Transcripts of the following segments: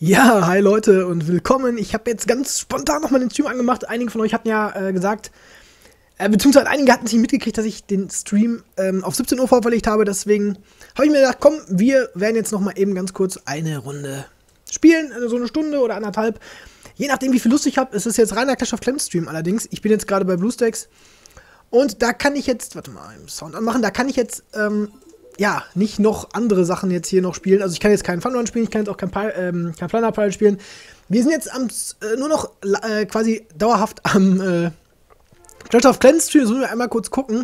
Ja, hi Leute und willkommen. Ich habe jetzt ganz spontan nochmal den Stream angemacht. Einige von euch hatten ja gesagt, beziehungsweise einige hatten sich mitgekriegt, dass ich den Stream auf 17 Uhr vorverlegt habe. Deswegen habe ich mir gedacht, komm, wir werden jetzt nochmal eben ganz kurz eine Runde spielen. Also so eine Stunde oder anderthalb. Je nachdem, wie viel Lust ich habe. Es ist jetzt reiner Clash of Clans Stream allerdings. Ich bin jetzt gerade bei BlueStacks. Und da kann ich jetzt, warte mal, Sound anmachen. Da kann ich jetzt, ja, nicht noch andere Sachen jetzt hier noch spielen. Also ich kann jetzt keinen Fun Run spielen, ich kann jetzt auch kein Planar Pile spielen. Wir sind jetzt nur noch quasi dauerhaft am Clash of Clans Stream. Sollen wir einmal kurz gucken.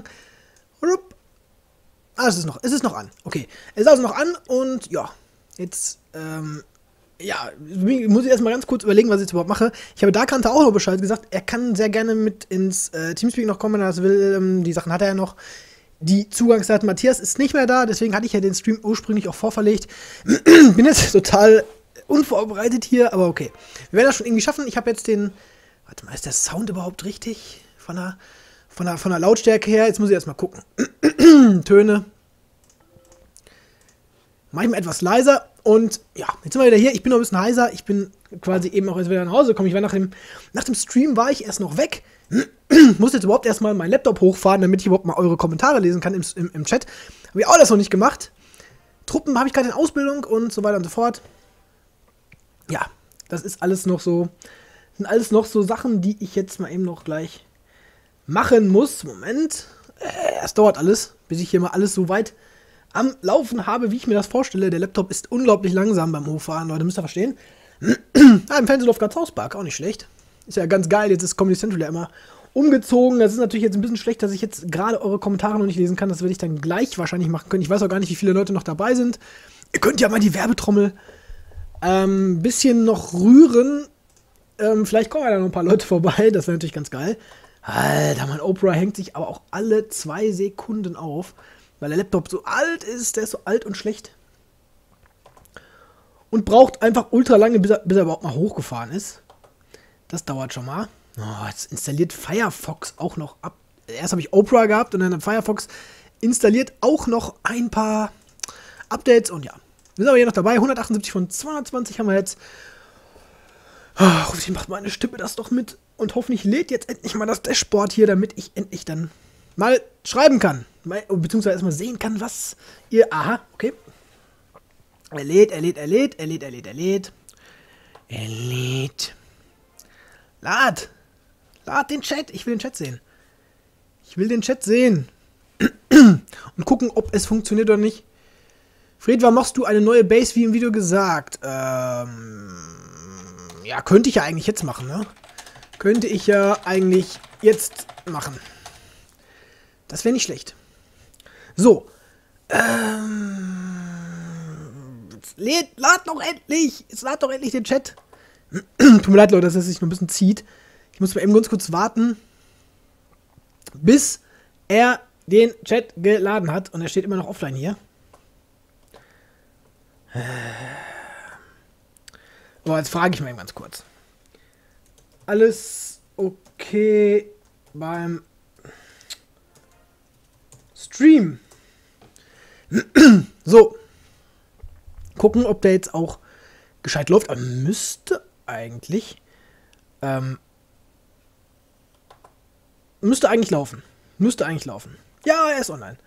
Ah, es ist noch an. Okay, es ist also noch an und ja, jetzt, ja, muss ich erstmal ganz kurz überlegen, was ich jetzt überhaupt mache. Ich habe Darkrante auch noch Bescheid gesagt. Er kann sehr gerne mit ins Teamspeak noch kommen, wenn er das will. Die Sachen hat er ja noch. Die Zugangsdaten Matthias ist nicht mehr da, deswegen hatte ich ja den Stream ursprünglich auch vorverlegt. Bin jetzt total unvorbereitet hier, aber okay. Wir werden das schon irgendwie schaffen. Ich habe jetzt den. Warte mal, ist der Sound überhaupt richtig? Von der Lautstärke her. Jetzt muss ich erstmal gucken. Töne. Mach ich mal etwas leiser. Und ja, jetzt sind wir wieder hier. Ich bin noch ein bisschen heiser. Ich bin quasi eben auch jetzt wieder nach Hause gekommen. Ich war nach dem Stream war ich erst noch weg. Muss jetzt überhaupt erstmal meinen Laptop hochfahren, damit ich überhaupt mal eure Kommentare lesen kann im Chat. Habe ich auch das noch nicht gemacht. Truppen habe ich gerade in Ausbildung und so weiter und so fort. Ja, das ist alles noch so. Sind alles noch so Sachen, die ich jetzt mal eben noch gleich machen muss. Moment. Es dauert alles, bis ich hier mal alles so weit am Laufen habe, wie ich mir das vorstelle. Der Laptop ist unglaublich langsam beim Hochfahren, Leute, müsst ihr verstehen. Im Fernsehen läuft gerade South Park, auch nicht schlecht. Ist ja ganz geil, jetzt ist Comedy Central ja immer umgezogen. Das ist natürlich jetzt ein bisschen schlecht, dass ich jetzt gerade eure Kommentare noch nicht lesen kann. Das werde ich dann gleich wahrscheinlich machen können. Ich weiß auch gar nicht, wie viele Leute noch dabei sind. Ihr könnt ja mal die Werbetrommel bisschen noch rühren. Vielleicht kommen ja da noch ein paar Leute vorbei. Das wäre natürlich ganz geil. Alter, mein Oprah hängt sich aber auch alle 2 Sekunden auf, weil der Laptop so alt ist. Der ist so alt und schlecht. Und braucht einfach ultra lange, bis er überhaupt mal hochgefahren ist. Das dauert schon mal. Oh, jetzt installiert Firefox auch noch ab. Erst habe ich Opera gehabt und dann hat Firefox installiert auch noch ein paar Updates. Und ja, wir sind aber hier noch dabei. 178 von 220 haben wir jetzt. Oh, hoffentlich macht meine Stimme das doch mit. Und hoffentlich lädt jetzt endlich mal das Dashboard hier, damit ich endlich dann mal schreiben kann. Beziehungsweise erstmal sehen kann, was ihr... Aha, okay. Er lädt. Lad den Chat. Ich will den Chat sehen. Und gucken, ob es funktioniert oder nicht. Fred, warum machst du eine neue Base, wie im Video gesagt? Ja, könnte ich ja eigentlich jetzt machen, ne? Könnte ich ja eigentlich jetzt machen. Das wäre nicht schlecht. So. Lad doch endlich! Jetzt lad doch endlich den Chat. Tut mir leid, Leute, dass es sich noch ein bisschen zieht. Ich muss mal eben ganz kurz warten, bis er den Chat geladen hat. Und er steht immer noch offline hier. So, jetzt frage ich mal eben ganz kurz. Alles okay beim Stream? So. Gucken, ob der jetzt auch gescheit läuft. Aber müsste eigentlich laufen. Ja, er ist online.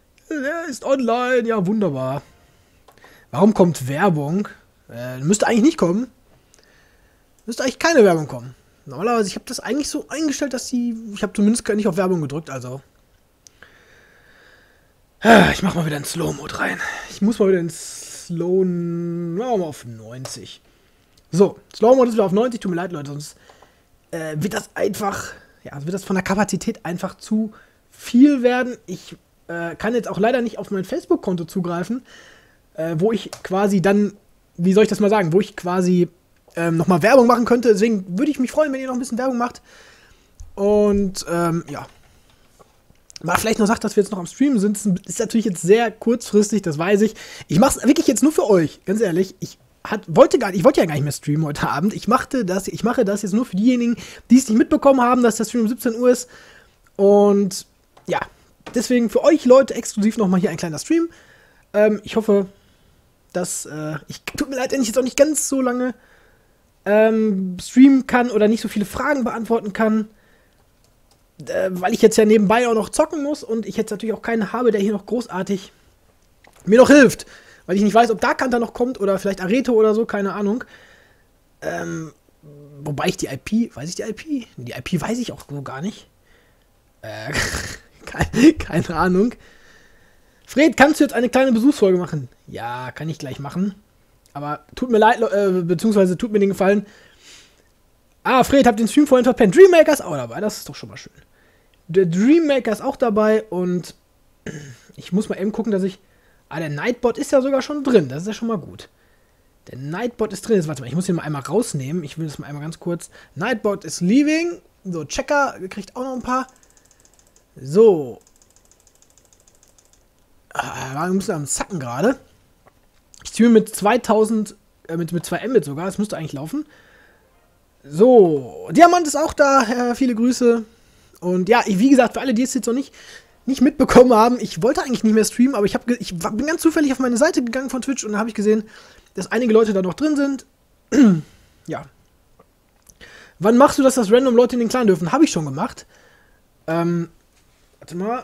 Ja, wunderbar. Warum kommt Werbung? Müsste eigentlich nicht kommen. Müsste eigentlich keine Werbung kommen. Normalerweise, ich habe das eigentlich so eingestellt, dass ich habe zumindest nicht auf Werbung gedrückt, also. Ich mach mal wieder in Slow-Mode rein. Ich muss mal wieder in Slow... Machen wir mal auf 90. So, Slow-Mode ist wieder auf 90. Tut mir leid, Leute, sonst wird das einfach... Ja, wird das von der Kapazität einfach zu viel werden. Ich kann jetzt auch leider nicht auf mein Facebook-Konto zugreifen, wo ich quasi dann... Wie soll ich das mal sagen? Wo ich quasi nochmal Werbung machen könnte. Deswegen würde ich mich freuen, wenn ihr noch ein bisschen Werbung macht. Und, ja. Mal vielleicht noch sagt, dass wir jetzt noch am Streamen sind. Ist natürlich jetzt sehr kurzfristig, das weiß ich. Ich mache es wirklich jetzt nur für euch, ganz ehrlich. Ich wollte ja gar nicht mehr streamen heute Abend. Ich mache das jetzt nur für diejenigen, die es nicht mitbekommen haben, dass der Stream um 17 Uhr ist. Und ja, deswegen für euch Leute exklusiv nochmal hier ein kleiner Stream. Ich hoffe, dass tut mir leid, wenn ich jetzt auch nicht ganz so lange streamen kann oder nicht so viele Fragen beantworten kann, weil ich jetzt ja nebenbei auch noch zocken muss und ich jetzt natürlich auch keinen habe, der hier noch großartig mir noch hilft, weil ich nicht weiß, ob Dark Hunter noch kommt oder vielleicht Areto oder so, keine Ahnung. Wobei ich die IP, weiß ich die IP? Die IP weiß ich auch so gar nicht. Keine Ahnung. Fred, kannst du jetzt eine kleine Besuchsfolge machen? Ja, kann ich gleich machen. Aber tut mir leid, beziehungsweise tut mir den Gefallen. Ah, Fred, habt den Stream vorhin verpennt. Dreammaker ist auch dabei, das ist doch schon mal schön. Der Dreammaker ist auch dabei und ich muss mal eben gucken, dass ich... der Nightbot ist ja sogar schon drin, das ist ja schon mal gut. Der Nightbot ist drin, jetzt warte mal, ich muss den mal einmal rausnehmen. Ich will das mal einmal ganz kurz... Nightbot ist leaving. So, Checker kriegt auch noch ein paar. So. Wir müssen am Zacken gerade. Ich streame mit 2000, mit 2 Mbit sogar, das müsste eigentlich laufen. So, Diamant ist auch da, viele Grüße. Und ja, wie gesagt, für alle, die es jetzt noch nicht mitbekommen haben, ich wollte eigentlich nicht mehr streamen, aber ich bin ganz zufällig auf meine Seite gegangen von Twitch und da habe ich gesehen, dass einige Leute da noch drin sind. Ja. Wann machst du das, dass random Leute in den Clan dürfen? Habe ich schon gemacht. Warte mal.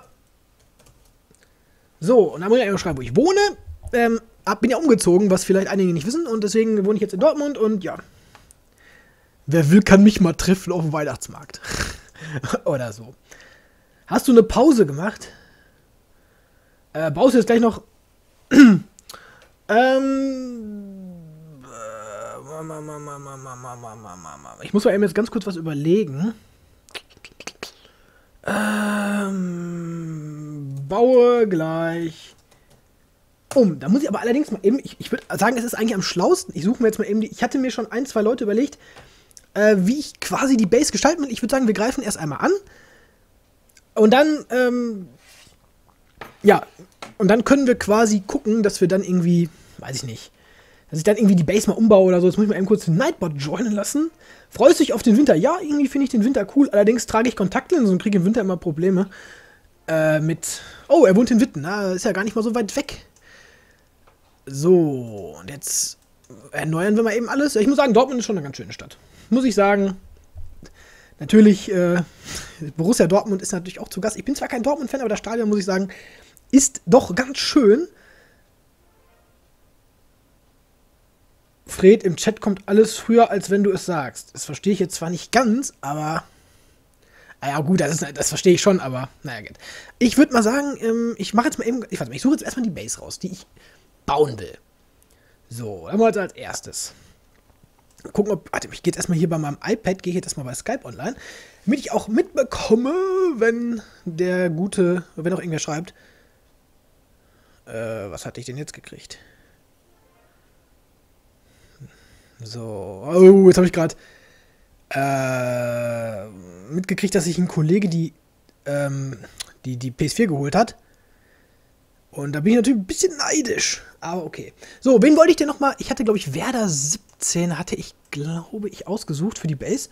So, und dann muss ich einfach schreiben, wo ich wohne. Bin ja umgezogen, was vielleicht einige nicht wissen. Und deswegen wohne ich jetzt in Dortmund und ja. Wer will, kann mich mal treffen auf dem Weihnachtsmarkt. Oder so. Hast du eine Pause gemacht? Baust du jetzt gleich noch... Ich muss mal eben jetzt ganz kurz was überlegen. Baue gleich da muss ich aber allerdings mal eben, ich würde sagen, es ist eigentlich am schlausten. Ich suche mir jetzt mal eben ich hatte mir schon 1, 2 Leute überlegt, wie ich quasi die Base gestalten will. Ich würde sagen, wir greifen erst einmal an. Und dann, und dann können wir quasi gucken, dass wir dann irgendwie, weiß ich nicht, dass ich dann irgendwie die Base mal umbaue oder so. Jetzt muss ich mal eben kurz den Nightbot joinen lassen. Freust du dich auf den Winter? Ja, irgendwie finde ich den Winter cool. Allerdings trage ich Kontaktlinsen und kriege im Winter immer Probleme. Oh, er wohnt in Witten. Ist ja gar nicht mal so weit weg. So, und jetzt erneuern wir mal eben alles. Ich muss sagen, Dortmund ist schon eine ganz schöne Stadt. Muss ich sagen. Natürlich, Borussia Dortmund ist natürlich auch zu Gast. Ich bin zwar kein Dortmund-Fan, aber das Stadion, muss ich sagen, ist doch ganz schön. Fred, im Chat kommt alles früher, als wenn du es sagst. Das verstehe ich jetzt zwar nicht ganz, aber... Ja gut, das verstehe ich schon, aber naja, geht. Ich würde mal sagen, ich mache jetzt mal eben... Ich suche jetzt erstmal die Base raus, die ich bauen will. So, dann mal als erstes. Gucken, ob... Warte, ich gehe jetzt erstmal hier bei meinem iPad, gehe ich jetzt erstmal bei Skype online, damit ich auch mitbekomme, wenn wenn auch irgendwer schreibt. Was hatte ich denn jetzt gekriegt? So, oh, jetzt habe ich gerade mitgekriegt, dass sich ein Kollege die PS4 geholt hat. Und da bin ich natürlich ein bisschen neidisch. Aber okay. So, wen wollte ich denn nochmal? Ich hatte, glaube ich, Werder 17 hatte ich, glaube ich, ausgesucht für die Base.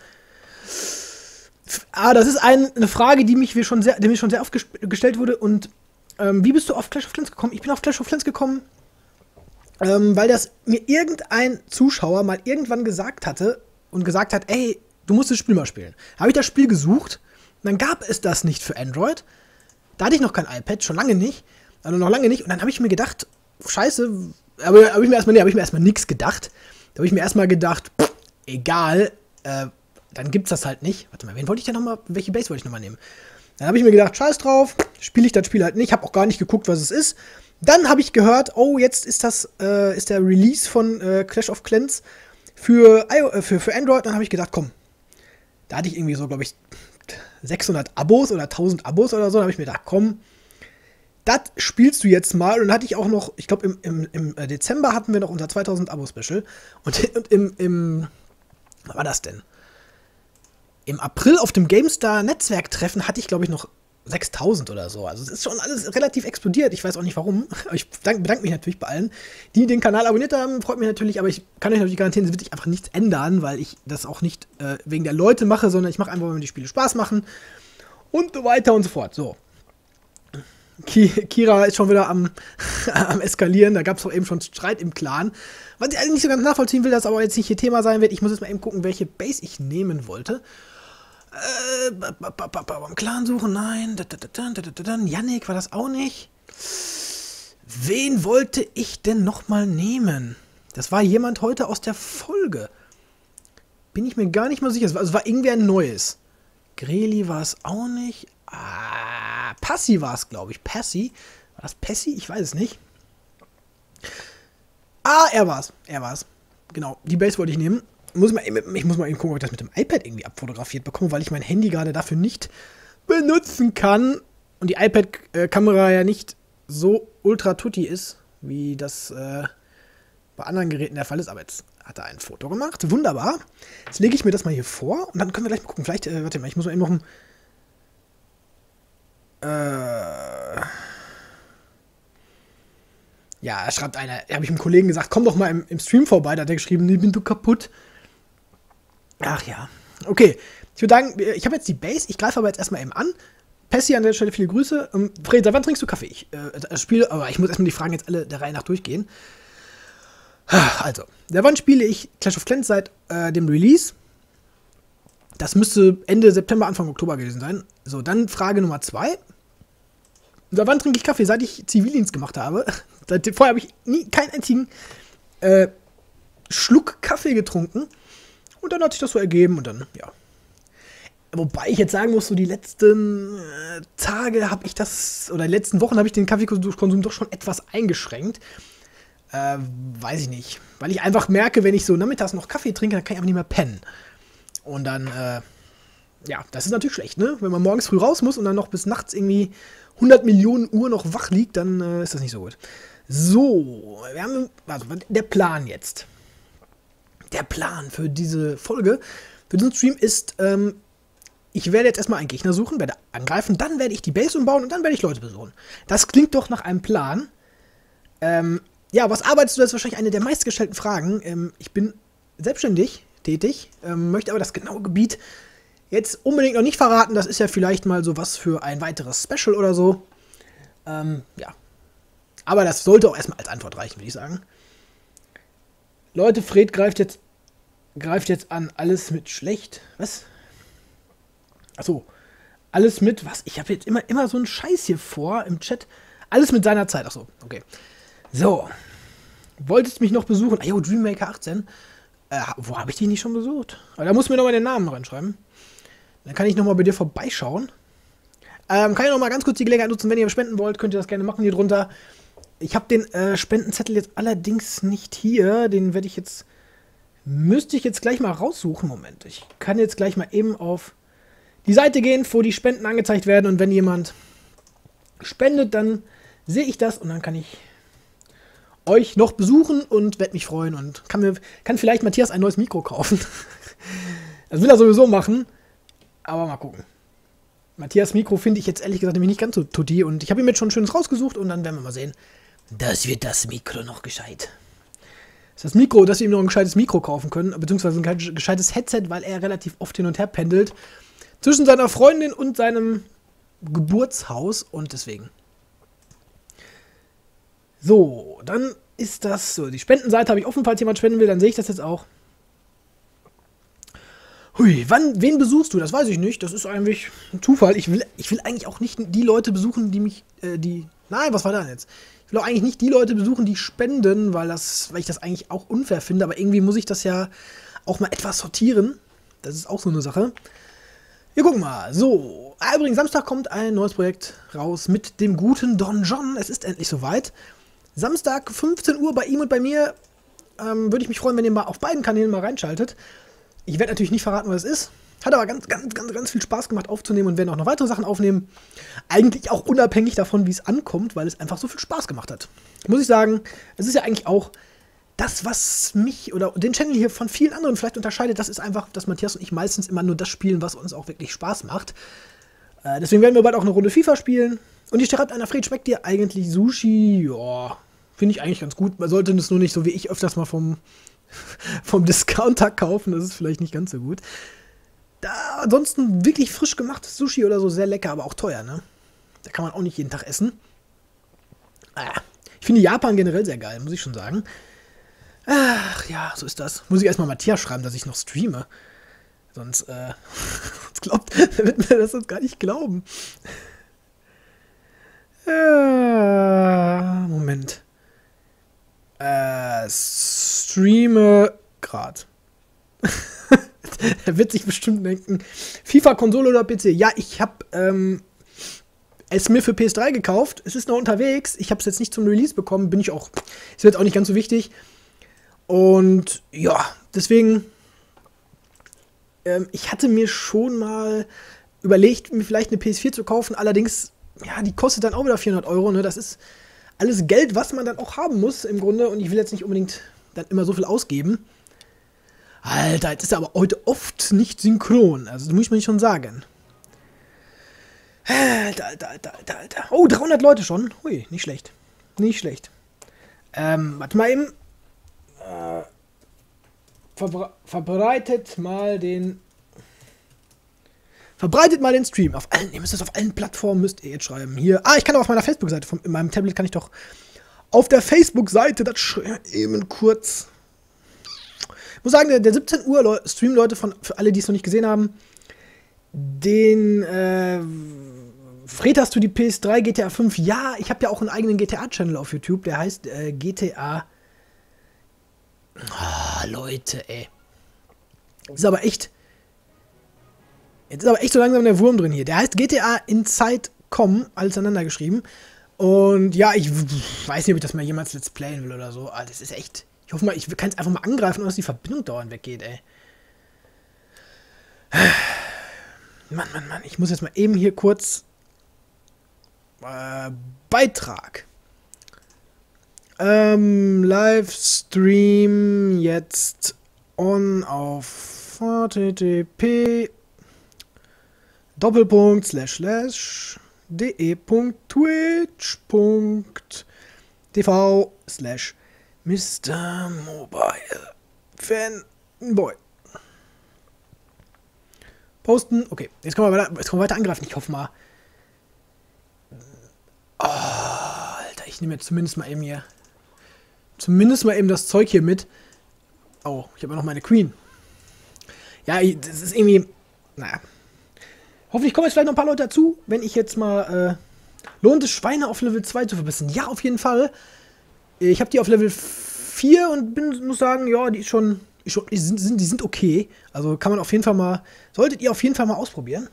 Das ist eine Frage, die mir schon sehr oft gestellt wurde. Und wie bist du auf Clash of Clans gekommen? Ich bin auf Clash of Clans gekommen, weil das mir irgendein Zuschauer mal irgendwann gesagt hat, ey, du musst das Spiel mal spielen. Habe ich das Spiel gesucht, dann gab es das nicht für Android. Da hatte ich noch kein iPad, schon lange nicht. Also noch lange nicht. Und dann habe ich mir gedacht, scheiße, aber habe ich mir erstmal nichts gedacht. Da habe ich mir erstmal gedacht, egal, dann gibt's das halt nicht. Warte mal, welche Base wollte ich nochmal nehmen? Dann habe ich mir gedacht, scheiß drauf, spiele ich das Spiel halt nicht. Habe auch gar nicht geguckt, was es ist. Dann habe ich gehört, oh, jetzt ist der Release von Clash of Clans für Android. Dann habe ich gedacht, komm, da hatte ich irgendwie so, glaube ich, 600 Abos oder 1000 Abos oder so. Dann habe ich mir gedacht, komm, das spielst du jetzt mal. Und dann hatte ich auch noch, ich glaube, im Dezember hatten wir noch unser 2000 Abo-Special. Und was war das denn? Im April auf dem GameStar-Netzwerktreffen hatte ich, glaube ich, noch 6000 oder so. Also es ist schon alles relativ explodiert. Ich weiß auch nicht warum. Aber ich bedanke mich natürlich bei allen, die den Kanal abonniert haben. Freut mich natürlich, aber ich kann euch natürlich garantieren, es wird sich einfach nichts ändern, weil ich das auch nicht wegen der Leute mache, sondern ich mache einfach, wenn die Spiele Spaß machen und so weiter und so fort. So. Kira ist schon wieder am Eskalieren. Da gab es doch eben schon Streit im Clan. Was ich eigentlich nicht so ganz nachvollziehen will, das aber jetzt nicht hier Thema sein wird. Ich muss jetzt mal eben gucken, welche Base ich nehmen wollte. Clan suchen, nein. Yannick war das auch nicht. Wen wollte ich denn nochmal nehmen? Das war jemand heute aus der Folge. Bin ich mir gar nicht mal sicher. Es war irgendwer Neues. Greli war es auch nicht. Passy war es, glaube ich. Passy. War das Passy? Ich weiß es nicht. Er war's. Genau, die Base wollte ich nehmen. Ich muss mal eben gucken, ob ich das mit dem iPad irgendwie abfotografiert bekomme, weil ich mein Handy gerade dafür nicht benutzen kann. Und die iPad-Kamera ja nicht so ultra tutti ist, wie das bei anderen Geräten der Fall ist. Aber jetzt hat er ein Foto gemacht. Wunderbar. Jetzt lege ich mir das mal hier vor und dann können wir gleich mal gucken. Vielleicht, warte mal, ich muss mal eben noch ein... Ja, schreibt einer, habe ich einem Kollegen gesagt, komm doch mal im Stream vorbei. Da hat er geschrieben, nee, bin du kaputt. Ach ja. Okay, ich würde sagen, ich habe jetzt die Base. Ich greife aber jetzt erstmal eben an. Pessi an der Stelle, viele Grüße. Fred, seit wann trinkst du Kaffee? Aber ich muss erstmal die Fragen jetzt alle der Reihe nach durchgehen. Also, seit wann spiele ich Clash of Clans seit dem Release? Das müsste Ende September, Anfang Oktober gewesen sein. So, dann Frage Nummer 2. Seit wann trinke ich Kaffee? Seit ich Zivildienst gemacht habe. Vorher habe ich nie keinen einzigen Schluck Kaffee getrunken. Und dann hat sich das so ergeben und dann, ja. Wobei ich jetzt sagen muss, so die letzten Tage habe ich das, oder die letzten Wochen habe ich den Kaffeekonsum doch schon etwas eingeschränkt. Weiß ich nicht. Weil ich einfach merke, wenn ich so nachmittags noch Kaffee trinke, dann kann ich einfach nicht mehr pennen. Und dann, ja, das ist natürlich schlecht, ne? Wenn man morgens früh raus muss und dann noch bis nachts irgendwie 100 Millionen Uhr noch wach liegt, dann ist das nicht so gut. So, wir haben, also der Plan jetzt. Der Plan für diese Folge, für diesen Stream ist, ich werde jetzt erstmal einen Gegner suchen, werde angreifen, dann werde ich die Base umbauen und dann werde ich Leute besuchen. Das klingt doch nach einem Plan. Ja, was arbeitest du? Das ist wahrscheinlich eine der meistgestellten Fragen. Ich bin selbstständig tätig, möchte aber das genaue Gebiet jetzt unbedingt noch nicht verraten. Das ist ja vielleicht mal so was für ein weiteres Special oder so. Ja. Aber das sollte auch erstmal als Antwort reichen, würde ich sagen. Leute, Fred greift jetzt an. Alles mit schlecht. Was? Achso. Alles mit was? Ich habe jetzt immer so einen Scheiß hier vor im Chat. Alles mit seiner Zeit. Achso, okay. So. Wolltest mich noch besuchen? Ah, jo, Dreammaker 18. Wo habe ich dich nicht schon besucht? Aber da musst du mir nochmal den Namen reinschreiben. Dann kann ich nochmal bei dir vorbeischauen. Kann ich nochmal ganz kurz die Gelegenheit nutzen, wenn ihr spenden wollt, könnt ihr das gerne machen hier drunter. Ich habe den Spendenzettel jetzt allerdings nicht hier. Den müsste ich jetzt gleich mal raussuchen. Moment, ich kann jetzt gleich mal eben auf die Seite gehen, wo die Spenden angezeigt werden. Und wenn jemand spendet, dann sehe ich das und dann kann ich euch noch besuchen und werde mich freuen und kann vielleicht Matthias ein neues Mikro kaufen. Das will er sowieso machen, aber mal gucken. Matthias Mikro finde ich jetzt ehrlich gesagt nämlich nicht ganz so tutti und ich habe ihm jetzt schon ein schönes rausgesucht und dann werden wir mal sehen. Das wird das Mikro noch gescheit. Das ist das Mikro, dass wir ihm noch ein gescheites Mikro kaufen können, beziehungsweise ein gescheites Headset, weil er relativ oft hin und her pendelt zwischen seiner Freundin und seinem Geburtshaus und deswegen. So, dann ist das so. Die Spendenseite habe ich offen, falls jemand spenden will, dann sehe ich das jetzt auch. Hui, wen besuchst du? Das weiß ich nicht. Das ist eigentlich ein Zufall. Ich will eigentlich auch nicht die Leute besuchen, nein, was war da jetzt? Ich will auch eigentlich nicht die Leute besuchen, die spenden, weil ich das eigentlich auch unfair finde. Aber irgendwie muss ich das ja auch mal etwas sortieren. Das ist auch so eine Sache. Wir gucken mal. So, übrigens, Samstag kommt ein neues Projekt raus mit dem guten Don John. Es ist endlich soweit. Samstag, 15 Uhr bei ihm und bei mir. Würde ich mich freuen, wenn ihr mal auf beiden Kanälen mal reinschaltet. Ich werde natürlich nicht verraten, was es ist. Hat aber ganz viel Spaß gemacht aufzunehmen und werden auch noch weitere Sachen aufnehmen. Eigentlich auch unabhängig davon, wie es ankommt, weil es einfach so viel Spaß gemacht hat. Muss ich sagen, es ist ja eigentlich auch das, was mich oder den Channel hier von vielen anderen vielleicht unterscheidet. Das ist einfach, dass Matthias und ich meistens immer nur das spielen, was uns auch wirklich Spaß macht. Deswegen werden wir bald auch eine Runde FIFA spielen. Und hier schreibt einer, Fred, schmeckt dir eigentlich Sushi? Ja, finde ich eigentlich ganz gut. Man sollte es nur nicht so wie ich öfters mal vom Discounter kaufen. Das ist vielleicht nicht ganz so gut. Ansonsten wirklich frisch gemachtes Sushi oder so, sehr lecker, aber auch teuer, ne? Da kann man auch nicht jeden Tag essen. Ich finde Japan generell sehr geil, muss ich schon sagen. Ach ja, so ist das. Muss ich erstmal Matthias schreiben, dass ich noch streame. Sonst, wird mir das sonst gar nicht glauben. Moment. Streame grad. Er wird sich bestimmt denken, FIFA, Konsole oder PC? Ja, ich habe es mir für PS3 gekauft. Es ist noch unterwegs. Ich habe es jetzt nicht zum Release bekommen. Bin ich auch. Ist jetzt auch nicht ganz so wichtig. Und ja, deswegen, ich hatte mir schon mal überlegt, mir vielleicht eine PS4 zu kaufen. Allerdings, ja, die kostet dann auch wieder 400 Euro. Ne? Das ist alles Geld, was man dann auch haben muss im Grunde. Und ich will jetzt nicht unbedingt dann immer so viel ausgeben. Alter, jetzt ist er aber heute oft nicht synchron. Also, das muss ich mir schon sagen. Alter. Oh, 300 Leute schon. Hui, nicht schlecht. Nicht schlecht. Warte mal eben. Verbreitet mal den Stream. Auf allen, ihr müsst das auf allen Plattformen, müsst ihr jetzt schreiben. Hier. Ich kann auch auf meiner Facebook-Seite, in meinem Tablet kann ich doch auf der Facebook-Seite, das eben kurz. Ich muss sagen, der 17 Uhr Stream, Leute, für alle, die es noch nicht gesehen haben, den Fred, hast du die PS3 GTA 5? Ja, ich habe ja auch einen eigenen GTA-Channel auf YouTube, der heißt GTA. Leute, ey. Jetzt ist aber echt so langsam der Wurm drin hier. Der heißt GTA Inside.com, alles aneinander geschrieben. Und ja, ich weiß nicht, ob ich das mal jemals Let's Playen will oder so. Das ist echt. Ich hoffe mal, ich kann es einfach mal angreifen, ohne dass die Verbindung dauernd weggeht, ey. Mann. Ich muss jetzt mal eben hier kurz. Beitrag. Livestream jetzt on auf http de.twitch.tv/Mr. Mobile Fanboy. Posten. Okay, jetzt können wir weiter angreifen. Ich hoffe mal. Oh, Alter, ich nehme jetzt zumindest mal eben das Zeug hier mit. Oh, ich habe ja noch meine Queen. Ja, das ist irgendwie. Naja. Hoffentlich kommen jetzt vielleicht noch ein paar Leute dazu, wenn ich jetzt mal. Lohnt es, Schweine auf Level 2 zu verbessern? Ja, auf jeden Fall. Ich habe die auf Level 4 und muss sagen, ja, die sind okay. Also kann man auf jeden Fall mal. Solltet ihr auf jeden Fall mal ausprobieren.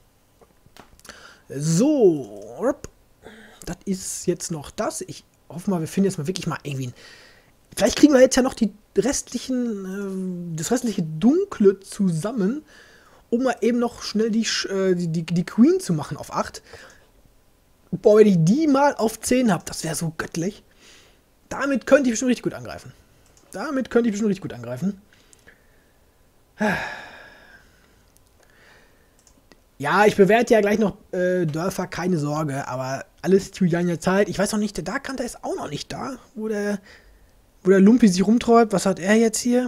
So. Das ist jetzt noch das. Ich hoffe mal, wir finden jetzt mal wirklich mal irgendwie. Vielleicht kriegen wir jetzt ja noch das restliche Dunkle zusammen, um mal eben noch schnell die Queen zu machen auf 8. Boah, wenn ich die mal auf 10 habe, das wäre so göttlich. Damit könnte ich bestimmt richtig gut angreifen. Ja, ich bewerte ja gleich noch Dörfer, keine Sorge, aber alles zu seiner Zeit. Ich weiß noch nicht, der Darkkanter ist auch noch nicht da, wo der Lumpi sich rumträubt. Was hat er jetzt hier?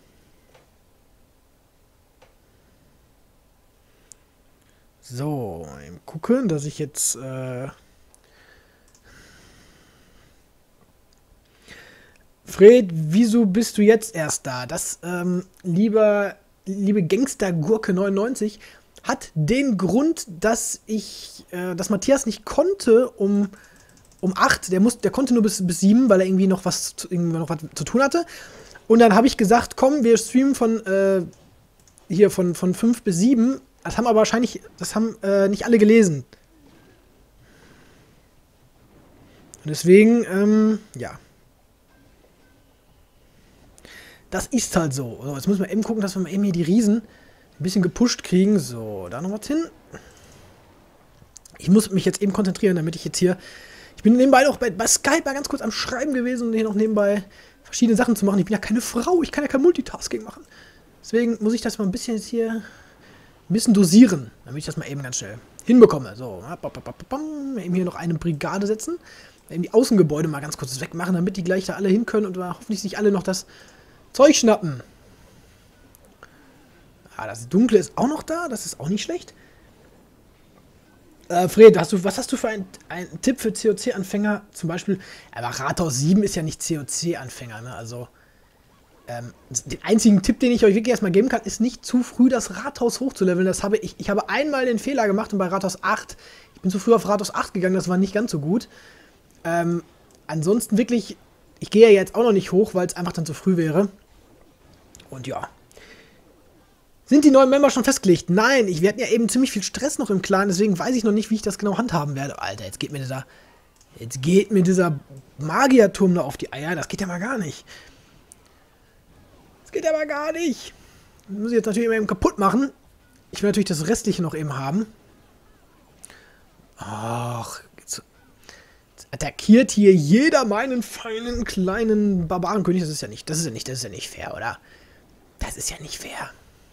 So, gucken, dass ich jetzt Fred, wieso bist du jetzt erst da? Das, liebe Gangster-Gurke 99 hat den Grund, dass Matthias nicht konnte um 8, der konnte nur bis 7, weil er irgendwie noch was zu tun hatte. Und dann habe ich gesagt, komm, wir streamen von 5 bis 7. Das haben nicht alle gelesen. Und deswegen, ja. Das ist halt so. So, jetzt müssen wir eben gucken, dass wir mal eben hier die Riesen ein bisschen gepusht kriegen. So, da noch was hin. Ich muss mich jetzt eben konzentrieren, damit ich jetzt hier. Ich bin nebenbei noch bei Skype mal ganz kurz am Schreiben gewesen und hier noch nebenbei verschiedene Sachen zu machen. Ich bin ja keine Frau, ich kann ja kein Multitasking machen. Deswegen muss ich das mal ein bisschen jetzt hier dosieren, damit ich das mal eben ganz schnell hinbekomme. So, eben hier noch eine Brigade setzen. Eben die Außengebäude mal ganz kurz wegmachen, damit die gleich da alle hin können und hoffentlich sich alle noch das Zeug schnappen. Das Dunkle ist auch noch da, das ist auch nicht schlecht. Fred, was hast du für einen Tipp für COC-Anfänger? Zum Beispiel, aber Rathaus 7 ist ja nicht COC-Anfänger, ne? Also, den einzigen Tipp, den ich euch wirklich erstmal geben kann, ist nicht zu früh das Rathaus hochzuleveln. Ich habe einmal den Fehler gemacht und bei Rathaus 8, ich bin zu früh auf Rathaus 8 gegangen, das war nicht ganz so gut. Ansonsten wirklich, ich gehe ja jetzt auch noch nicht hoch, weil es einfach dann zu früh wäre. Und ja. Sind die neuen Member schon festgelegt? Nein, wir hatten ja eben ziemlich viel Stress noch im Clan, deswegen weiß ich noch nicht, wie ich das genau handhaben werde. Alter, jetzt geht mir dieser Magierturm da auf die Eier, das geht ja mal gar nicht. Das geht ja mal gar nicht. Das muss ich jetzt natürlich eben kaputt machen. Ich will natürlich das Restliche noch eben haben. Ach, jetzt attackiert hier jeder meinen feinen kleinen Barbarenkönig. Das ist ja nicht fair, oder? Das ist ja nicht fair.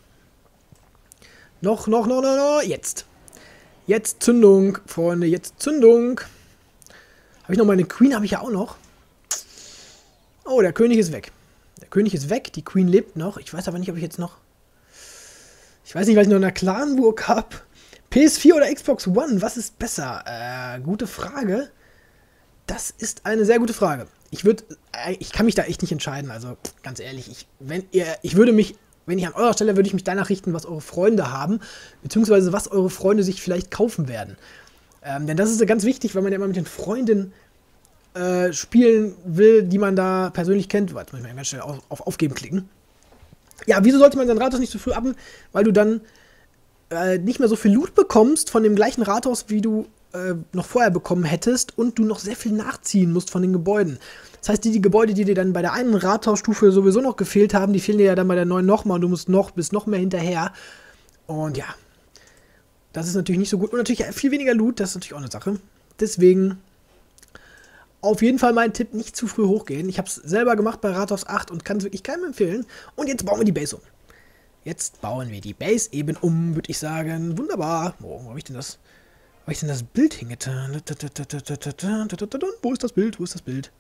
Noch, jetzt. Jetzt Zündung, Freunde, jetzt Zündung. Habe ich noch meine Queen, habe ich ja auch noch. Oh, der König ist weg. Der König ist weg, die Queen lebt noch. Ich weiß aber nicht, ob ich jetzt noch... Ich weiß nicht, weil ich noch eine Clanburg habe. PS4 oder Xbox One, was ist besser? Gute Frage. Das ist eine sehr gute Frage. Ich kann mich da echt nicht entscheiden, also ganz ehrlich, wenn ich an eurer Stelle würde ich mich danach richten, was eure Freunde haben, beziehungsweise was eure Freunde sich vielleicht kaufen werden. Denn das ist ja ganz wichtig, weil man ja immer mit den Freunden spielen will, die man da persönlich kennt. Warte, muss ich mal ganz schnell auf Aufgeben klicken. Ja, wieso sollte man sein Rathaus nicht so früh abben? Weil du dann nicht mehr so viel Loot bekommst von dem gleichen Rathaus, wie du noch vorher bekommen hättest und du noch sehr viel nachziehen musst von den Gebäuden. Das heißt, die Gebäude, die dir dann bei der einen Rathausstufe sowieso noch gefehlt haben, die fehlen dir ja dann bei der neuen nochmal und du bist noch mehr hinterher. Und ja, das ist natürlich nicht so gut. Und natürlich viel weniger Loot, das ist natürlich auch eine Sache. Deswegen auf jeden Fall mein Tipp, nicht zu früh hochgehen. Ich habe es selber gemacht bei Rathaus 8 und kann es wirklich keinem empfehlen. Und jetzt bauen wir die Base um. Jetzt bauen wir die Base eben um, würde ich sagen. Wunderbar. Wo habe ich denn das? Wo habe ich denn das Bild hingetan? Wo ist das Bild? Wo ist das Bild?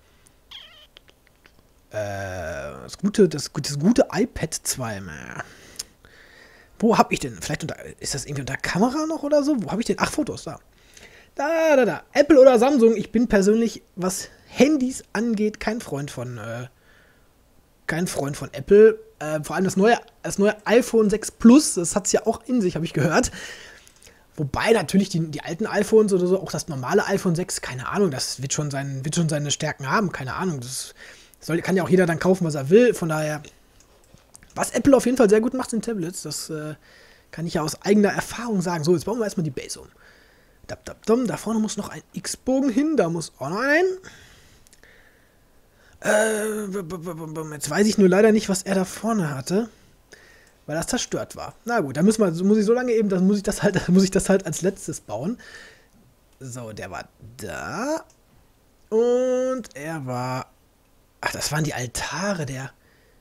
Das gute iPad 2. Wo habe ich denn? Vielleicht ist das irgendwie unter Kamera noch oder so? Wo habe ich denn? Ach, Fotos, da. Da. Apple oder Samsung? Ich bin persönlich, was Handys angeht, kein Freund von Apple. Vor allem das neue iPhone 6 Plus, das hat es ja auch in sich, habe ich gehört. Wobei natürlich die alten iPhones oder so, auch das normale iPhone 6, keine Ahnung, das wird schon seine Stärken haben, keine Ahnung. Kann ja auch jeder dann kaufen, was er will. Von daher, was Apple auf jeden Fall sehr gut macht, sind Tablets. Das kann ich ja aus eigener Erfahrung sagen. So, jetzt bauen wir erstmal die Base um. Da vorne muss noch ein X-Bogen hin, da muss auch noch ein. Jetzt weiß ich nur leider nicht, was er da vorne hatte, weil das zerstört war. Na gut, dann muss ich so lange eben, dann muss ich das halt als letztes bauen. So, der war da. Und er war... Ach, das waren die Altare der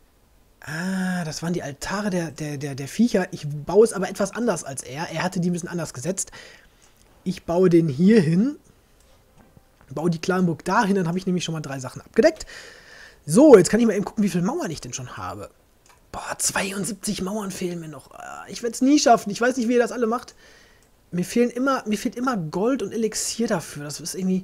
Viecher. Ich baue es aber etwas anders als er. Er hatte die ein bisschen anders gesetzt. Ich baue den hier hin. Baue die Clanburg dahin, dann habe ich nämlich schon mal 3 Sachen abgedeckt. So, jetzt kann ich mal eben gucken, wie viele Mauern ich denn schon habe. Boah, 72 Mauern fehlen mir noch. Ich werde es nie schaffen. Ich weiß nicht, wie ihr das alle macht. Mir fehlt immer Gold und Elixier dafür. Das ist irgendwie...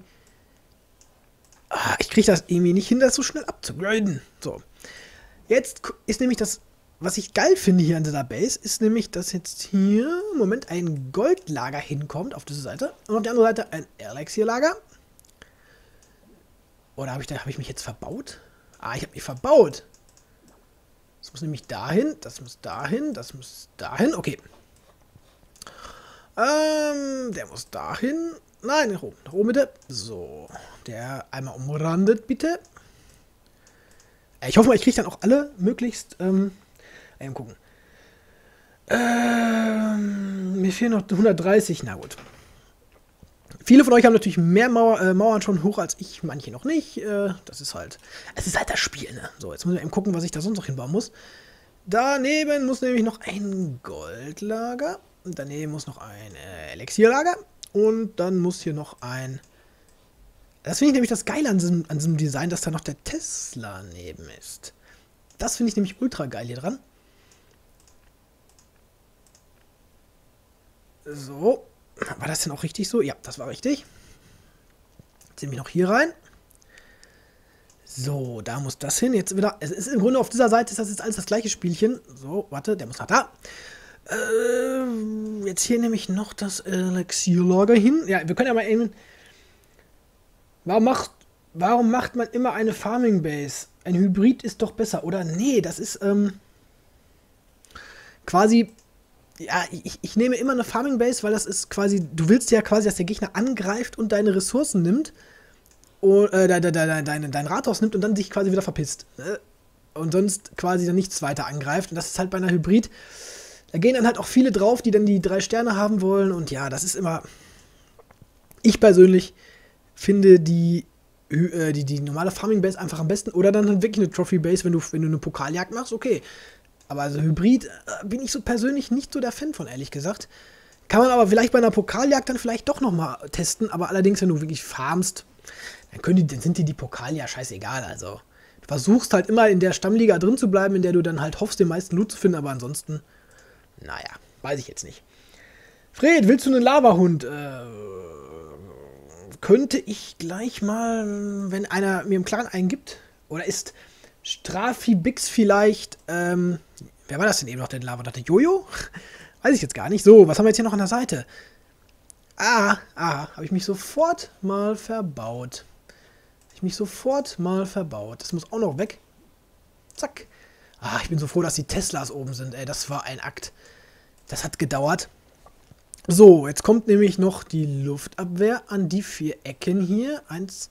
ich kriege das irgendwie nicht hin, das so schnell abzugraden. So. Jetzt ist nämlich das, was ich geil finde hier an dieser Base, ist nämlich, dass jetzt hier im Moment ein Goldlager hinkommt auf diese Seite. Und auf der anderen Seite ein Elixierlager. Oder habe ich mich jetzt verbaut? Ich habe mich verbaut. Das muss nämlich dahin, das muss dahin, das muss dahin. Okay. Der muss dahin. Nein, nach oben bitte. So, der einmal umrandet, bitte. Ich hoffe mal, ich kriege dann auch alle möglichst, eben gucken. Mir fehlen noch 130, na gut. Viele von euch haben natürlich mehr Mauern schon hoch als ich, manche noch nicht. Es ist halt das Spiel, ne? So, jetzt müssen wir eben gucken, was ich da sonst noch hinbauen muss. Daneben muss nämlich noch ein Goldlager. Und daneben muss noch ein Elixierlager. Und dann muss hier noch ein... Das finde ich nämlich das Geile an diesem Design, dass da noch der Tesla neben ist. Das finde ich nämlich ultra geil hier dran. So. War das denn auch richtig so? Ja, das war richtig. Jetzt nehme ich noch hier rein. So, da muss das hin. Jetzt wieder. Es ist im Grunde auf dieser Seite ist das jetzt alles das gleiche Spielchen. So, warte, der muss nach da. Jetzt hier nehme ich noch das Elixierlager hin. Ja, wir können ja mal eben. Warum macht man immer eine Farming Base? Ein Hybrid ist doch besser, oder? Nee, das ist quasi. Ja, ich nehme immer eine Farming Base, weil das ist quasi. Du willst ja quasi, dass der Gegner angreift und deine Ressourcen nimmt. Und dein Rathaus nimmt und dann sich quasi wieder verpisst. Ne? Und sonst quasi dann nichts weiter angreift. Und das ist halt bei einer Hybrid. Da gehen dann halt auch viele drauf, die dann die 3 Sterne haben wollen. Und ja, das ist immer. Ich persönlich finde die normale Farming Base einfach am besten. Oder dann wirklich eine Trophy Base, wenn du eine Pokaljagd machst, okay. Aber also Hybrid bin ich so persönlich nicht so der Fan von, ehrlich gesagt. Kann man aber vielleicht bei einer Pokaljagd dann vielleicht doch nochmal testen. Aber allerdings, wenn du wirklich farmst, dann sind dir die Pokale ja scheißegal. Also, du versuchst halt immer in der Stammliga drin zu bleiben, in der du dann halt hoffst, den meisten Loot zu finden, aber ansonsten, naja, weiß ich jetzt nicht. Fred, willst du einen Lavahund? Könnte ich gleich mal, wenn einer mir im Clan einen gibt, oder ist Strafibix vielleicht, wer war das denn eben noch, der Lava? Der Jojo? Weiß ich jetzt gar nicht. So, was haben wir jetzt hier noch an der Seite? Habe ich mich sofort mal verbaut. Das muss auch noch weg. Zack. Ich bin so froh, dass die Teslas oben sind, ey. Das war ein Akt. Das hat gedauert. So, jetzt kommt nämlich noch die Luftabwehr an die 4 Ecken hier. 1,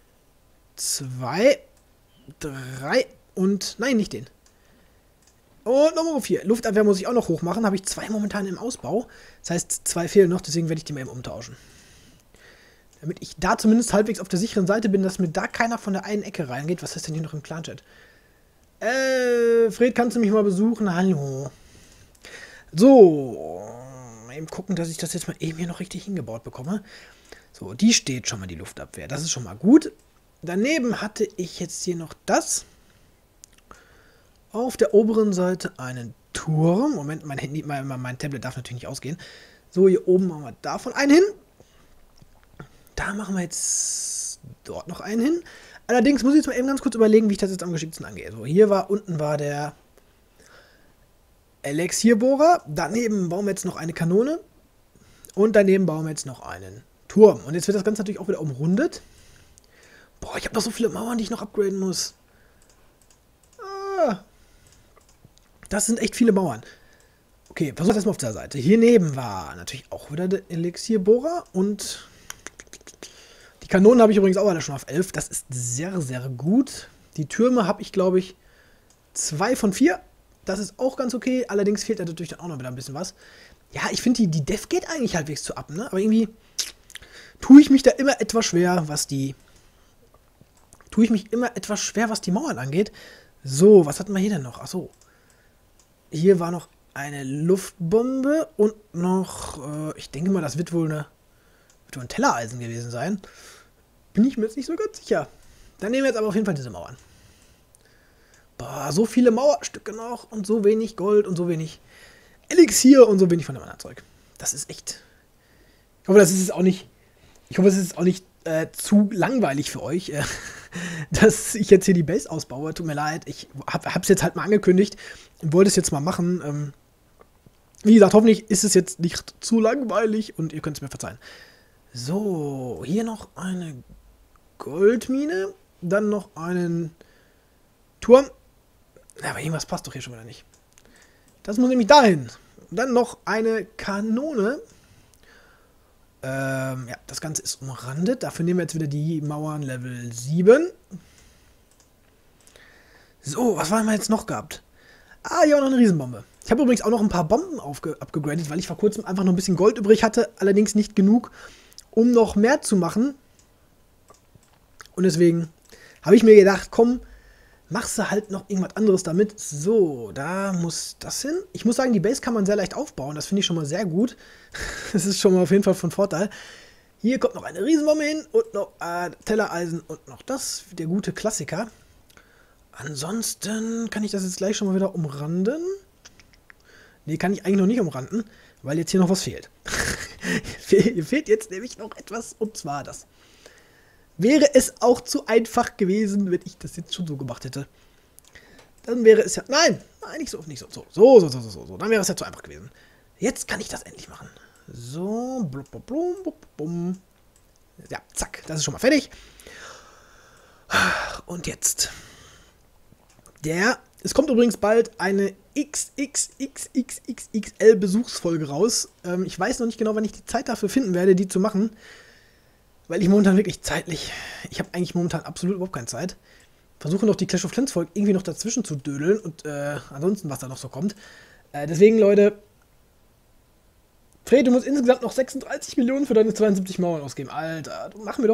2, 3 und... Nein, nicht den. Und Nummer 4. Luftabwehr muss ich auch noch hochmachen. Habe ich 2 momentan im Ausbau. Das heißt, 2 fehlen noch, deswegen werde ich die mal eben umtauschen. Damit ich da zumindest halbwegs auf der sicheren Seite bin, dass mir da keiner von der einen Ecke reingeht. Was ist denn hier noch im Clan-Chat? Fred, kannst du mich mal besuchen? Hallo. So. Mal eben gucken, dass ich das jetzt mal eben hier noch richtig hingebaut bekomme. So, die steht schon mal, die Luftabwehr. Das ist schon mal gut. Daneben hatte ich jetzt hier noch das. Auf der oberen Seite einen Turm. Moment, mein Tablet darf natürlich nicht ausgehen. So, hier oben machen wir davon einen hin. Da machen wir jetzt dort noch einen hin. Allerdings muss ich jetzt mal eben ganz kurz überlegen, wie ich das jetzt am geschicktesten angehe. So, unten war der Elixierbohrer. Daneben bauen wir jetzt noch eine Kanone. Und daneben bauen wir jetzt noch einen Turm. Und jetzt wird das Ganze natürlich auch wieder umrundet. Boah, ich habe noch so viele Mauern, die ich noch upgraden muss. Das sind echt viele Mauern. Okay, versuch das mal auf der Seite. Hier neben war natürlich auch wieder der Elixierbohrer. Und die Kanonen habe ich übrigens auch alle schon auf 11. Das ist sehr, sehr gut. Die Türme habe ich, glaube ich, 2 von 4. Das ist auch ganz okay. Allerdings fehlt da natürlich dann auch noch wieder ein bisschen was. Ja, ich finde, die Def geht eigentlich halbwegs zu ab, ne? Aber irgendwie tue ich mich da immer etwas schwer, was die Mauern angeht. So, was hatten wir hier denn noch? Achso. Hier war noch eine Luftbombe und noch, ich denke mal, das wird wohl ein Tellereisen gewesen sein. Bin ich mir jetzt nicht so ganz sicher. Dann nehmen wir jetzt aber auf jeden Fall diese Mauern. Boah, so viele Mauerstücke noch und so wenig Gold und so wenig Elixier und so wenig von dem anderen Zeug. Das ist echt... Ich hoffe, es ist auch nicht zu langweilig für euch, dass ich jetzt hier die Base ausbaue. Tut mir leid, ich hab's jetzt halt mal angekündigt und wollte es jetzt mal machen. Wie gesagt, hoffentlich ist es jetzt nicht zu langweilig und ihr könnt es mir verzeihen. So, hier noch eine Goldmine, dann noch einen Turm. Ja, aber irgendwas passt doch hier schon wieder nicht. Das muss nämlich dahin. Dann noch eine Kanone. Ja, das Ganze ist umrandet. Dafür nehmen wir jetzt wieder die Mauern Level 7. So, was haben wir jetzt noch gehabt? Hier auch noch eine Riesenbombe. Ich habe übrigens auch noch ein paar Bomben abgegradet, weil ich vor kurzem einfach noch ein bisschen Gold übrig hatte. Allerdings nicht genug, um noch mehr zu machen. Und deswegen habe ich mir gedacht, komm, machst du halt noch irgendwas anderes damit. So, da muss das hin. Ich muss sagen, die Base kann man sehr leicht aufbauen. Das finde ich schon mal sehr gut. Das ist schon mal auf jeden Fall von Vorteil. Hier kommt noch eine Riesenbombe hin und noch Tellereisen und noch das. Der gute Klassiker. Ansonsten kann ich das jetzt gleich schon mal wieder umranden. Nee, kann ich eigentlich noch nicht umranden, weil jetzt hier noch was fehlt. Hier fehlt jetzt nämlich noch etwas, und zwar das. Wäre es auch zu einfach gewesen, wenn ich das jetzt schon so gemacht hätte. Dann wäre es ja... Nein, nicht so. So. Dann wäre es ja zu einfach gewesen. Jetzt kann ich das endlich machen. So, blub, blub, blub, blub, blub. Ja, zack, das ist schon mal fertig. Und jetzt. Es kommt übrigens bald eine XXXXXL Besuchsfolge raus. Ich weiß noch nicht genau, wann ich die Zeit dafür finden werde, die zu machen. Weil ich momentan wirklich zeitlich... Ich habe eigentlich momentan absolut überhaupt keine Zeit. Versuche noch die Clash of Clans Folge irgendwie noch dazwischen zu dödeln und ansonsten, was da noch so kommt. Deswegen, Leute... Fred, du musst insgesamt noch 36 Millionen für deine 72 Mauern ausgeben. Alter,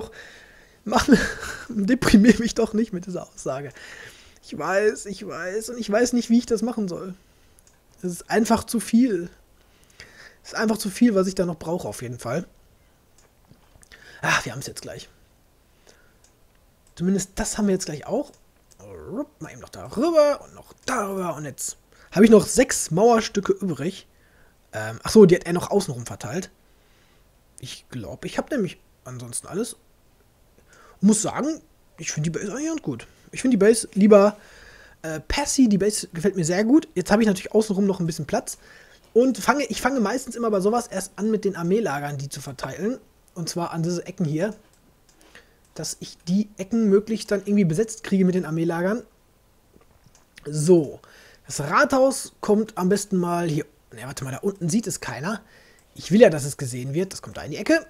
deprimier mich doch nicht mit dieser Aussage. Ich weiß, und ich weiß nicht, wie ich das machen soll. Es ist einfach zu viel. Es ist einfach zu viel, was ich da noch brauche, auf jeden Fall. Ach, wir haben es jetzt gleich. Zumindest das haben wir jetzt gleich auch. Mal eben noch darüber und noch darüber. Und jetzt habe ich noch 6 Mauerstücke übrig. Achso, die hat er noch außenrum verteilt. Ich glaube, ich habe nämlich ansonsten alles. Muss sagen, ich finde die Base eigentlich ganz gut. Ich finde die Base lieber Passy. Die Base gefällt mir sehr gut. Jetzt habe ich natürlich außenrum noch ein bisschen Platz. Und ich fange meistens immer bei sowas erst an, mit den Armeelagern die zu verteilen. Und zwar an diese Ecken hier. Dass ich die Ecken möglichst dann irgendwie besetzt kriege mit den Armeelagern. So. Das Rathaus kommt am besten mal hier. Ne, warte mal, da unten sieht es keiner. Ich will ja, dass es gesehen wird. Das kommt da in die Ecke.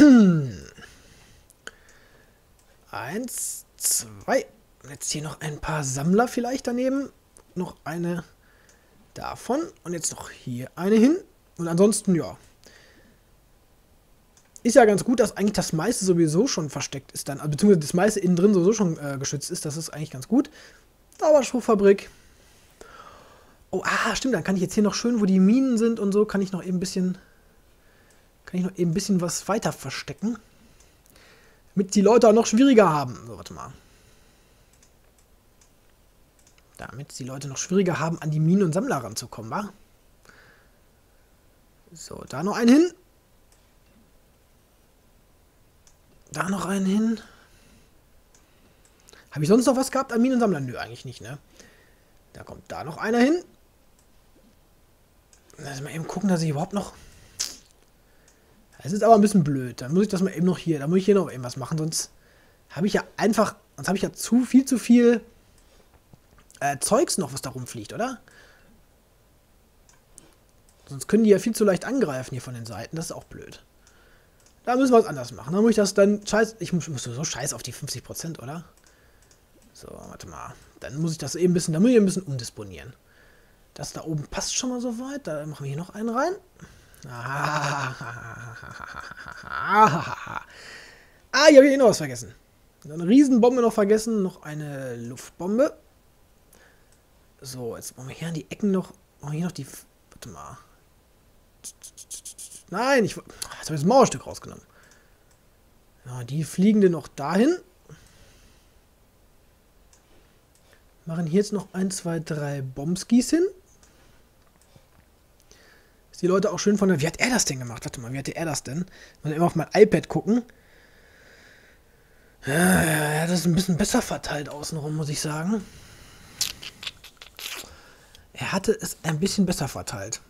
1, 2. Jetzt hier noch ein paar Sammler vielleicht daneben. Noch eine davon. Und jetzt noch hier eine hin. Und ansonsten, ja. Ist ja ganz gut, dass eigentlich das meiste sowieso schon versteckt ist dann. Also, beziehungsweise das meiste innen drin sowieso schon geschützt ist. Das ist eigentlich ganz gut. Dauerschuhfabrik. Oh, stimmt, dann kann ich jetzt hier noch schön, wo die Minen sind und so, kann ich noch eben ein bisschen was weiter verstecken. Damit die Leute auch noch schwieriger haben. So, warte mal. Damit die Leute noch schwieriger haben, an die Minen und Sammler ranzukommen, wa? So, da noch einen hin. Da noch einen hin. Habe ich sonst noch was gehabt an Minen und Sammlern? Nö, eigentlich nicht, ne? Da kommt da noch einer hin. Lass mal eben gucken, dass ich überhaupt noch... Das ist aber ein bisschen blöd. Dann muss ich das mal eben noch hier... Da muss ich hier noch irgendwas machen, sonst habe ich ja einfach... Sonst habe ich ja zu viel Zeugs noch, was da rumfliegt, oder? Sonst können die ja viel zu leicht angreifen hier von den Seiten. Das ist auch blöd. Da müssen wir was anders machen. Da muss ich das dann... Ich muss so scheiß auf die 50%, oder? So, warte mal. Dann muss ich das eben ein bisschen... Da muss ich ein bisschen umdisponieren. Das da oben passt schon mal so weit. Da machen wir hier noch einen rein. Hier habe ich noch was vergessen. Eine Riesenbombe noch vergessen. Noch eine Luftbombe. So, jetzt machen wir hier an die Ecken noch... Machen wir hier noch die... Warte mal. Nein, jetzt habe ich das Mauerstück rausgenommen. Ja, die fliegen dann noch dahin. Machen hier jetzt noch 1, 2, 3 Bombskis hin. Dass die Leute auch schön von der... Wie hat er das denn gemacht? Warte mal, wie hatte er das denn? Mal immer auf mein iPad gucken. Ja, das ist ein bisschen besser verteilt außenrum, muss ich sagen. Er hatte es ein bisschen besser verteilt.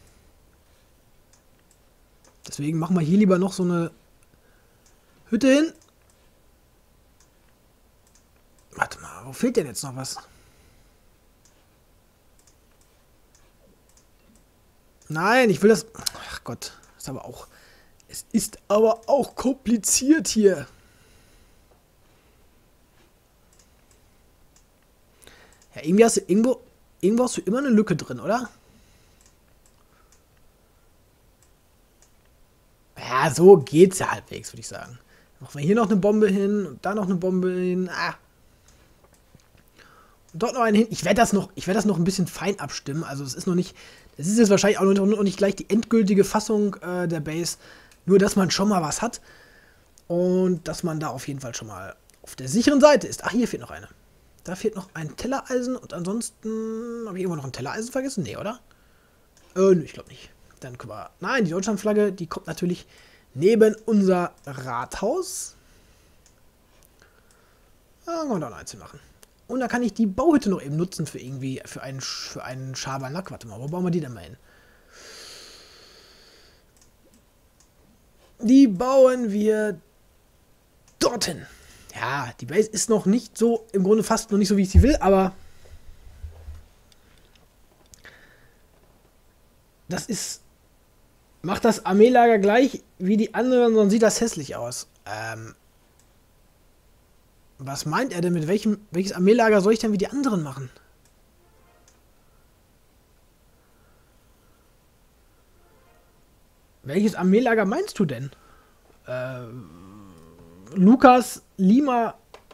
Deswegen machen wir hier lieber noch so eine Hütte hin. Warte mal, wo fehlt denn jetzt noch was? Nein, ich will das... Ach Gott, das ist aber auch... Es ist aber auch kompliziert hier. Ja, irgendwie hast du irgendwo hast du immer eine Lücke drin, oder? Ja, so geht's ja halbwegs, würde ich sagen. Machen wir hier noch eine Bombe hin und da noch eine Bombe hin. Und dort noch einen hin. Ich werde das noch ein bisschen fein abstimmen. Also es ist noch nicht... Das ist jetzt wahrscheinlich auch noch nicht gleich die endgültige Fassung der Base. Nur, dass man schon mal was hat. Und dass man da auf jeden Fall schon mal auf der sicheren Seite ist. Ach, hier fehlt noch eine. Da fehlt noch ein Tellereisen. Und ansonsten... Habe ich irgendwo noch ein Tellereisen vergessen? Nee, oder? Nö, ich glaube nicht. Dann guck mal. Nein, die Deutschlandflagge, die kommt natürlich neben unser Rathaus. Ja, können wir da noch einzeln machen. Und da kann ich die Bauhütte noch eben nutzen für irgendwie, für einen Schabernack. Warte mal, wo bauen wir die denn mal hin? Die bauen wir dorthin. Ja, die Base ist noch nicht so, im Grunde fast noch nicht so, wie ich sie will, aber das ist, macht das Armeelager gleich wie die anderen, sonst sieht das hässlich aus. Was meint er denn mit welches Armeelager soll ich denn wie die anderen machen? Welches Armeelager meinst du denn? Lukas, Lima.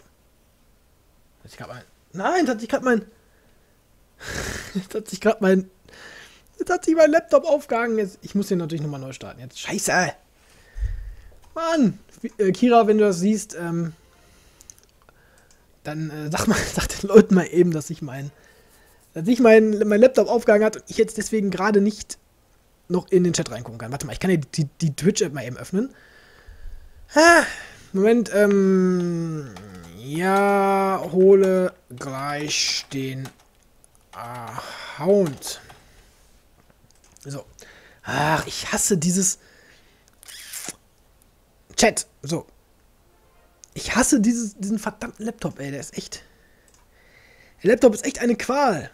Nein, hat sich gerade mein. Jetzt hat sich mein Laptop aufgehangen. Ich muss den natürlich nochmal neu starten. Jetzt. Scheiße. Mann. Kira, wenn du das siehst, dann sag den Leuten mal eben, dass sich mein Laptop aufgehangen hat und ich jetzt deswegen gerade nicht noch in den Chat reingucken kann. Warte mal, ich kann ja die Twitch-App mal eben öffnen. Moment, ja, hole gleich den Hound. So. Ach, ich hasse dieses Chat. So. Ich hasse diesen verdammten Laptop, ey. Der ist echt. Der Laptop ist echt eine Qual.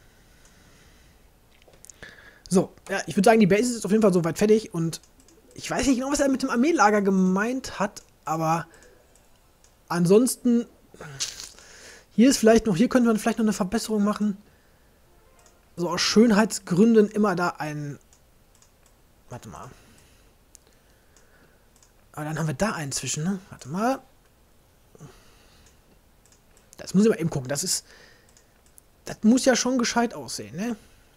So, ja, ich würde sagen, die Base ist auf jeden Fall soweit fertig und ich weiß nicht genau, was er mit dem Armeelager gemeint hat, aber ansonsten hier könnte man vielleicht noch eine Verbesserung machen. So aus Schönheitsgründen immer da ein. Warte mal. Aber dann haben wir da einen zwischen, ne? Warte mal. Das muss ich mal eben gucken. Das muss ja schon gescheit aussehen, ne?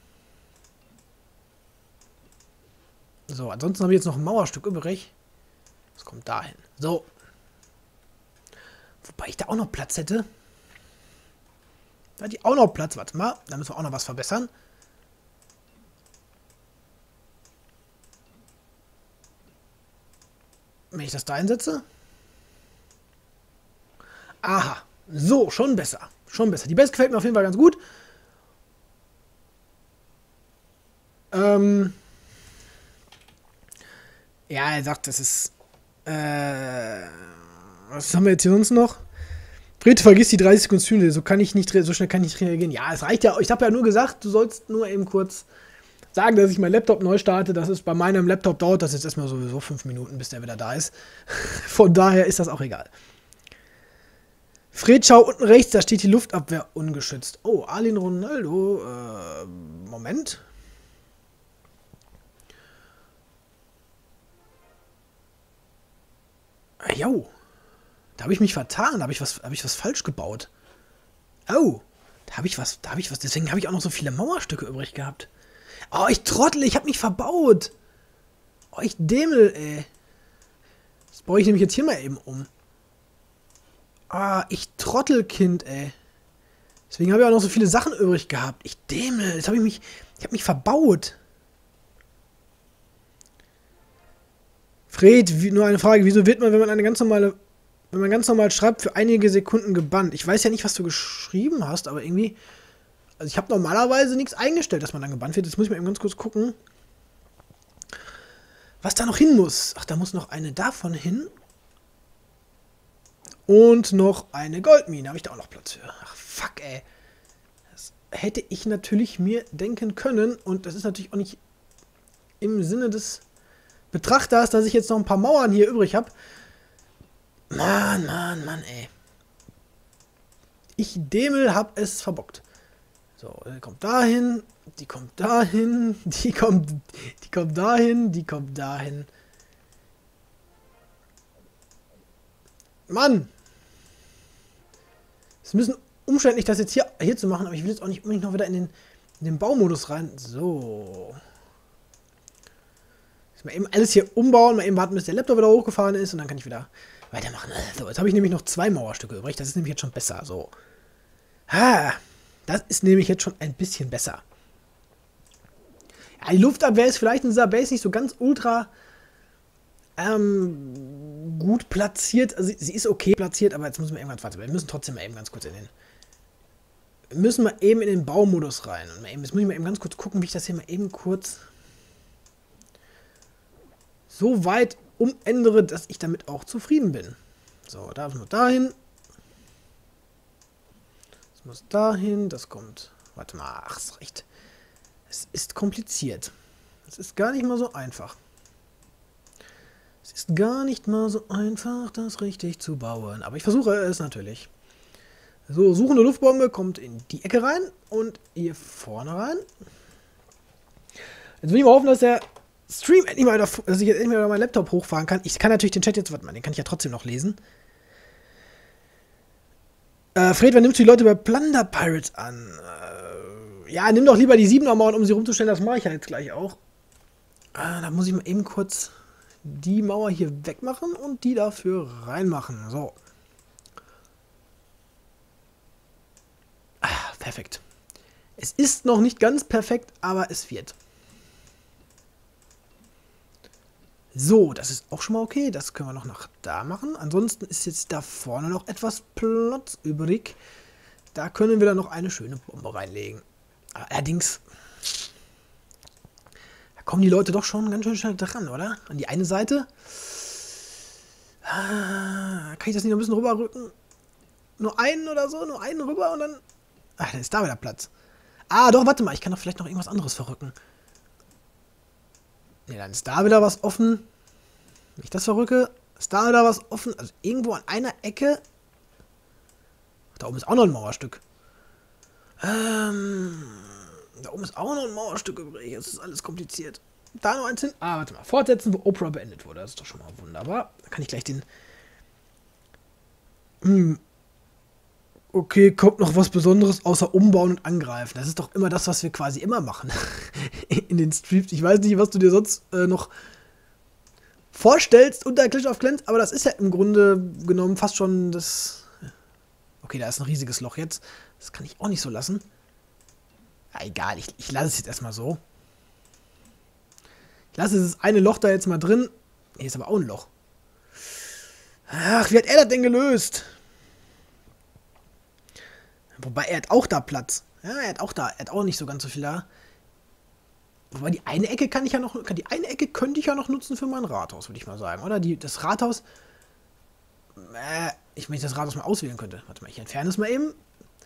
So, ansonsten habe ich jetzt noch ein Mauerstück übrig. Das kommt dahin. So. Wobei ich da auch noch Platz hätte. Da hatte ich auch noch Platz. Warte mal. Da müssen wir auch noch was verbessern. Wenn ich das da einsetze. Aha. So, schon besser. Schon besser. Die Base gefällt mir auf jeden Fall ganz gut. Ja, er sagt, das ist. Was haben wir jetzt hier sonst noch? Fred, vergiss die 30 Sekunden Stream, so schnell kann ich nicht reagieren. Ja, es reicht ja. Ich habe ja nur gesagt, du sollst nur eben kurz sagen, dass ich meinen Laptop neu starte. Das ist bei meinem Laptop dauert das jetzt erstmal sowieso 5 Minuten, bis der wieder da ist. Von daher ist das auch egal. Fred, schau unten rechts, da steht die Luftabwehr ungeschützt. Oh, Arlin Ronaldo. Moment. Jo. Da habe ich mich vertan. Da habe ich was falsch gebaut. Oh. Da habe ich was. Deswegen habe ich auch noch so viele Mauerstücke übrig gehabt. Oh, ich Trottel. Ich habe mich verbaut. Oh, ich Dämel, ey. Das baue ich nämlich jetzt hier mal eben um. Ah, ich Trottelkind, ey. Deswegen habe ich auch noch so viele Sachen übrig gehabt. Ich Dämel. Ich habe mich verbaut. Fred, nur eine Frage. Wieso wird man, wenn man ganz normal schreibt, für einige Sekunden gebannt? Ich weiß ja nicht, was du geschrieben hast, aber irgendwie. Also ich habe normalerweise nichts eingestellt, dass man dann gebannt wird. Jetzt muss ich mal eben ganz kurz gucken, was da noch hin muss. Ach, da muss noch eine davon hin. Und noch eine Goldmine. Habe ich da auch noch Platz für. Ach, fuck, ey. Das hätte ich natürlich mir denken können. Und das ist natürlich auch nicht im Sinne des Betrachters, dass ich jetzt noch ein paar Mauern hier übrig habe. Mann, ey. Ich Dämel hab es verbockt. So, die kommt dahin, die kommt dahin, die kommt dahin, die kommt dahin. Mann! Es ist ein bisschen umständlich, das jetzt hier zu machen, aber ich will jetzt auch nicht unbedingt noch wieder in den Baumodus rein. So. Mal eben alles hier umbauen, mal eben warten, bis der Laptop wieder hochgefahren ist und dann kann ich wieder weitermachen. So, jetzt habe ich nämlich noch 2 Mauerstücke übrig. Das ist nämlich jetzt schon besser. So. Das ist nämlich jetzt schon ein bisschen besser. Ja, die Luftabwehr ist vielleicht in dieser Base nicht so ganz ultra gut platziert. Also sie ist okay platziert, aber jetzt müssen wir irgendwann, warte, wir müssen trotzdem mal eben ganz kurz müssen wir eben in den Baumodus rein. Und jetzt muss ich mal eben ganz kurz gucken, wie ich das hier mal eben kurz so weit umändere, dass ich damit auch zufrieden bin. So, da muss dahin. Das muss dahin. Das kommt. Warte mal, ach, ist recht. Es ist kompliziert. Es ist gar nicht mal so einfach. Es ist gar nicht mal so einfach, das richtig zu bauen. Aber ich versuche es natürlich. So, suchende Luftbombe kommt in die Ecke rein und hier vorne rein. Jetzt will ich mal hoffen, dass der Stream endlich mal, dass ich jetzt endlich mal meinen Laptop hochfahren kann. Ich kann natürlich den Chat jetzt, warte mal, den kann ich ja trotzdem noch lesen. Fred, wann nimmst du die Leute bei Plunder Pirates an? Ja, nimm doch lieber die 7er Mauern, um sie rumzustellen. Das mache ich ja jetzt gleich auch. Da muss ich mal eben kurz die Mauer hier wegmachen und die dafür reinmachen. So. Perfekt. Es ist noch nicht ganz perfekt, aber es wird. So, das ist auch schon mal okay. Das können wir noch nach da machen. Ansonsten ist jetzt da vorne noch etwas Platz übrig. Da können wir dann noch eine schöne Bombe reinlegen. Allerdings, da kommen die Leute doch schon ganz schön schnell dran, oder? An die eine Seite. Kann ich das nicht noch ein bisschen rüberrücken? Nur einen oder so? Nur einen rüber und dann... Ach, dann ist da wieder Platz. Doch, warte mal. Ich kann doch vielleicht noch irgendwas anderes verrücken. Ne, dann ist da wieder was offen. Wenn ich das verrücke, ist da wieder was offen. Also irgendwo an einer Ecke. Da oben ist auch noch ein Mauerstück. Da oben ist auch noch ein Mauerstück übrig. Jetzt ist alles kompliziert. Da noch eins hin. Warte mal. Fortsetzen, wo Oprah beendet wurde. Das ist doch schon mal wunderbar. Da kann ich gleich den... Okay, kommt noch was Besonderes außer umbauen und angreifen. Das ist doch immer das, was wir quasi immer machen. In den Streams. Ich weiß nicht, was du dir sonst noch vorstellst unter Clash of Clans, aber das ist ja im Grunde genommen fast schon das... Okay, da ist ein riesiges Loch jetzt. Das kann ich auch nicht so lassen. Ja, egal, ich lasse es jetzt erstmal so. Ich lasse dieses eine Loch da jetzt mal drin. Hier ist aber auch ein Loch. Ach, wie hat er das denn gelöst? Wobei, er hat auch da Platz. Ja, er hat auch nicht so ganz so viel da. Wobei, die eine Ecke könnte ich ja noch nutzen für mein Rathaus, würde ich mal sagen. Oder das Rathaus... wenn ich das Rathaus mal auswählen könnte. Warte mal, ich entferne es mal eben.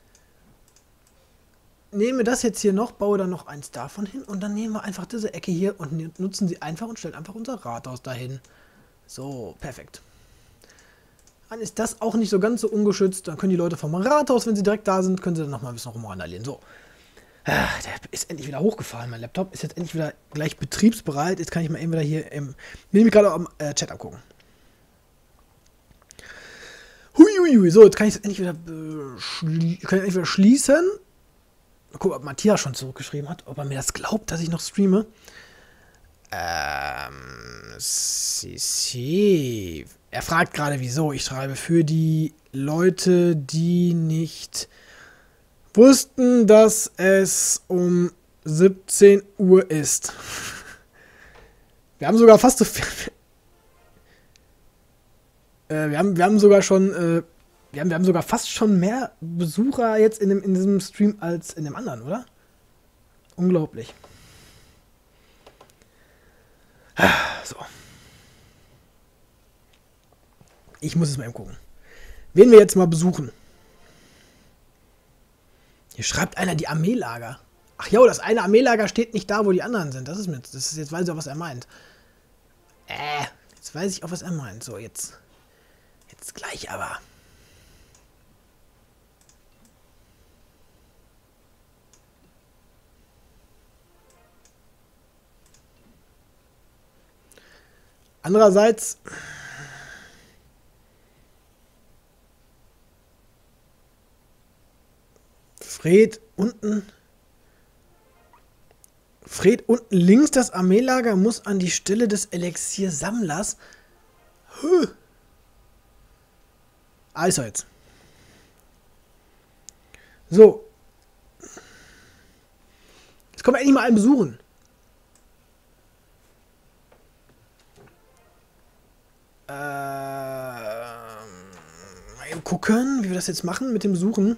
Nehme das jetzt hier noch, baue dann noch eins davon hin und dann nehmen wir einfach diese Ecke hier und nutzen sie einfach und stellen einfach unser Rathaus dahin. So, perfekt. Dann ist das auch nicht so ganz so ungeschützt. Dann können die Leute vom Rathaus, wenn sie direkt da sind, können sie dann nochmal ein bisschen rumrandalieren. So. Der ist endlich wieder hochgefahren. Mein Laptop ist jetzt endlich wieder gleich betriebsbereit. Jetzt kann ich mal eben wieder hier im... Will ich mich gerade am Chat angucken. Huiuiui. So, jetzt kann ich es endlich wieder schließen. Mal gucken, ob Matthias schon zurückgeschrieben hat. Ob er mir das glaubt, dass ich noch streame. Er fragt gerade, wieso. Ich schreibe für die Leute, die nicht wussten, dass es um 17 Uhr ist. Wir haben sogar fast so viel... wir haben sogar schon... wir haben sogar fast schon mehr Besucher jetzt in diesem Stream als in dem anderen, oder? Unglaublich. So. Ich muss es mal eben gucken. Wen wir jetzt mal besuchen. Hier schreibt einer die Armeelager. Ach jo, das eine Armeelager steht nicht da, wo die anderen sind. Das ist jetzt weiß ich auch, was er meint. Jetzt weiß ich auch, was er meint. So, jetzt gleich aber. Andererseits... Fred unten links das Armeelager muss an die Stelle des Elixiersammlers. Also jetzt. So. Jetzt kommen wir endlich mal einen besuchen. Mal eben gucken, wie wir das jetzt machen mit dem Suchen.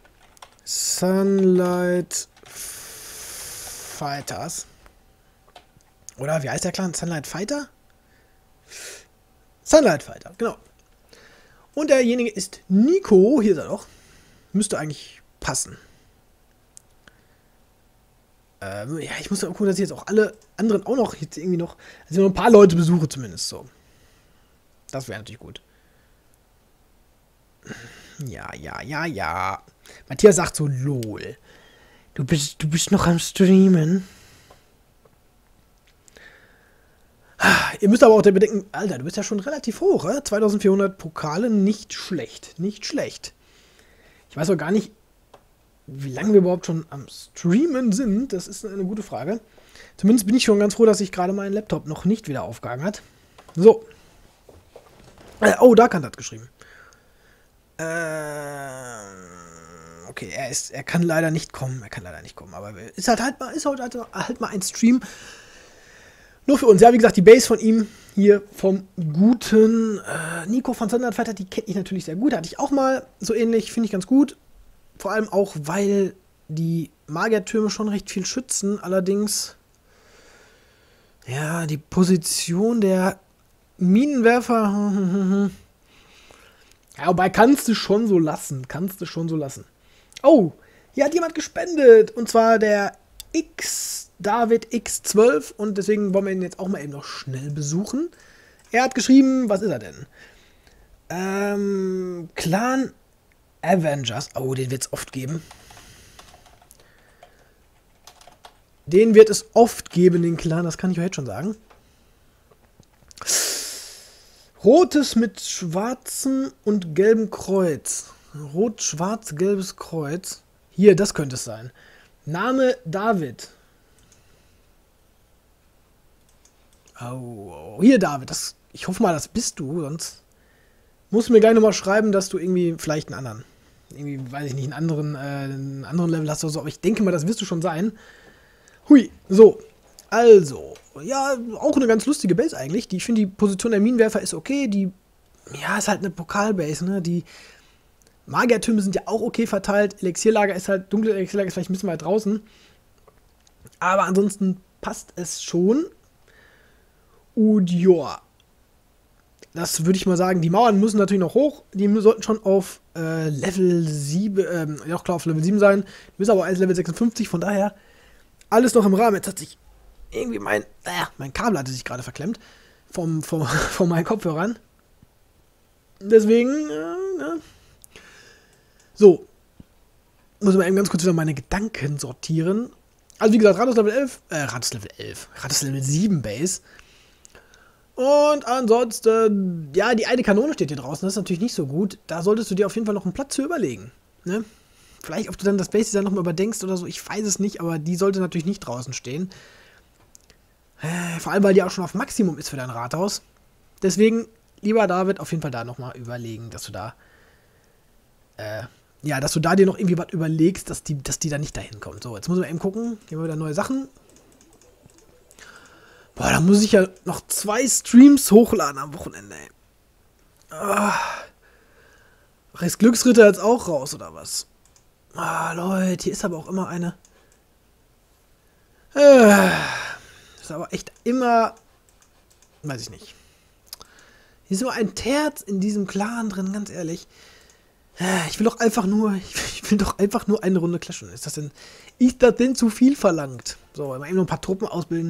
Sunlight Fighters. Oder wie heißt der Clan? Sunlight Fighter? Sunlight Fighter, genau. Und derjenige ist Nico. Hier ist er doch. Müsste eigentlich passen. Ja, ich muss mal gucken, dass ich jetzt auch alle anderen auch noch jetzt irgendwie noch, also noch ein paar Leute besuche zumindest so. Das wäre natürlich gut. Ja. Matthias sagt so, lol. Du bist noch am Streamen. Ihr müsst aber auch bedenken, Alter, du bist ja schon relativ hoch, 2400 Pokale, nicht schlecht, nicht schlecht. Ich weiß auch gar nicht, wie lange wir überhaupt schon am Streamen sind, das ist eine gute Frage. Zumindest bin ich schon ganz froh, dass sich gerade mein Laptop noch nicht wieder aufgehangen hat. So. Oh, Darkant hat geschrieben. Okay, er kann leider nicht kommen. Aber ist halt mal ein Stream. Nur für uns. Ja, wie gesagt, die Base von ihm hier vom guten Nico von Sunlight Fighter, die kenne ich natürlich sehr gut. Hatte ich auch mal so ähnlich, finde ich ganz gut. Vor allem auch, weil die Magiertürme schon recht viel schützen. Allerdings, ja, die Position der Minenwerfer. Ja, wobei kannst du schon so lassen. Oh, hier hat jemand gespendet. Und zwar der David X12. Und deswegen wollen wir ihn jetzt auch mal eben noch schnell besuchen. Er hat geschrieben, was ist er denn? Clan Avengers. Oh, den wird es oft geben. Den Clan, das kann ich euch jetzt schon sagen. Rotes mit schwarzem und gelbem Kreuz. Rot, schwarz, gelbes Kreuz. Hier, das könnte es sein. Name David. Oh, hier David. Ich hoffe mal, das bist du, sonst musst du mir gleich nochmal schreiben, dass du irgendwie vielleicht einen anderen, weiß ich nicht, einen anderen Level hast oder so, aber ich denke mal, das wirst du schon sein. Hui, so, also, ja, auch eine ganz lustige Base eigentlich. Ich finde, die Position der Minenwerfer ist okay, ist halt eine Pokalbase, ne, die Magiertürme sind ja auch okay verteilt, Elixierlager ist halt, dunkle Elixierlager ist vielleicht ein bisschen weit draußen, aber ansonsten passt es schon. Und ja, das würde ich mal sagen, die Mauern müssen natürlich noch hoch. Die sollten schon auf Level 7, ja klar, auf Level 7 sein. Die müssen aber als Level 56, von daher alles noch im Rahmen. Jetzt hat sich irgendwie mein Kabel hatte sich gerade verklemmt von meinen Kopfhörern. Deswegen, so, muss ich mal eben ganz kurz wieder meine Gedanken sortieren. Also wie gesagt, Rados Level 7 Base. Und ansonsten, ja, die eine Kanone steht hier draußen, das ist natürlich nicht so gut. Da solltest du dir auf jeden Fall noch einen Platz für überlegen. Ne? Vielleicht, ob du dann das Base-Design nochmal überdenkst oder so, ich weiß es nicht, aber die sollte natürlich nicht draußen stehen. Vor allem, weil die auch schon auf Maximum ist für dein Rathaus. Deswegen, lieber David, auf jeden Fall da nochmal überlegen, dass du da, dass du da dir noch irgendwie was überlegst, dass die da nicht dahin kommt. So, jetzt müssen wir eben gucken, hier haben wir wieder neue Sachen. Boah, da muss ich ja noch 2 Streams hochladen am Wochenende, ey. Ist Glücksritter jetzt auch raus, oder was? Leute, hier ist aber auch immer eine. Ist aber echt immer. Weiß ich nicht. Hier ist immer ein Terz in diesem Clan drin, ganz ehrlich. Ich will doch einfach nur eine Runde clashen. Ist das denn zu viel verlangt? So, mal eben noch ein paar Truppen ausbilden.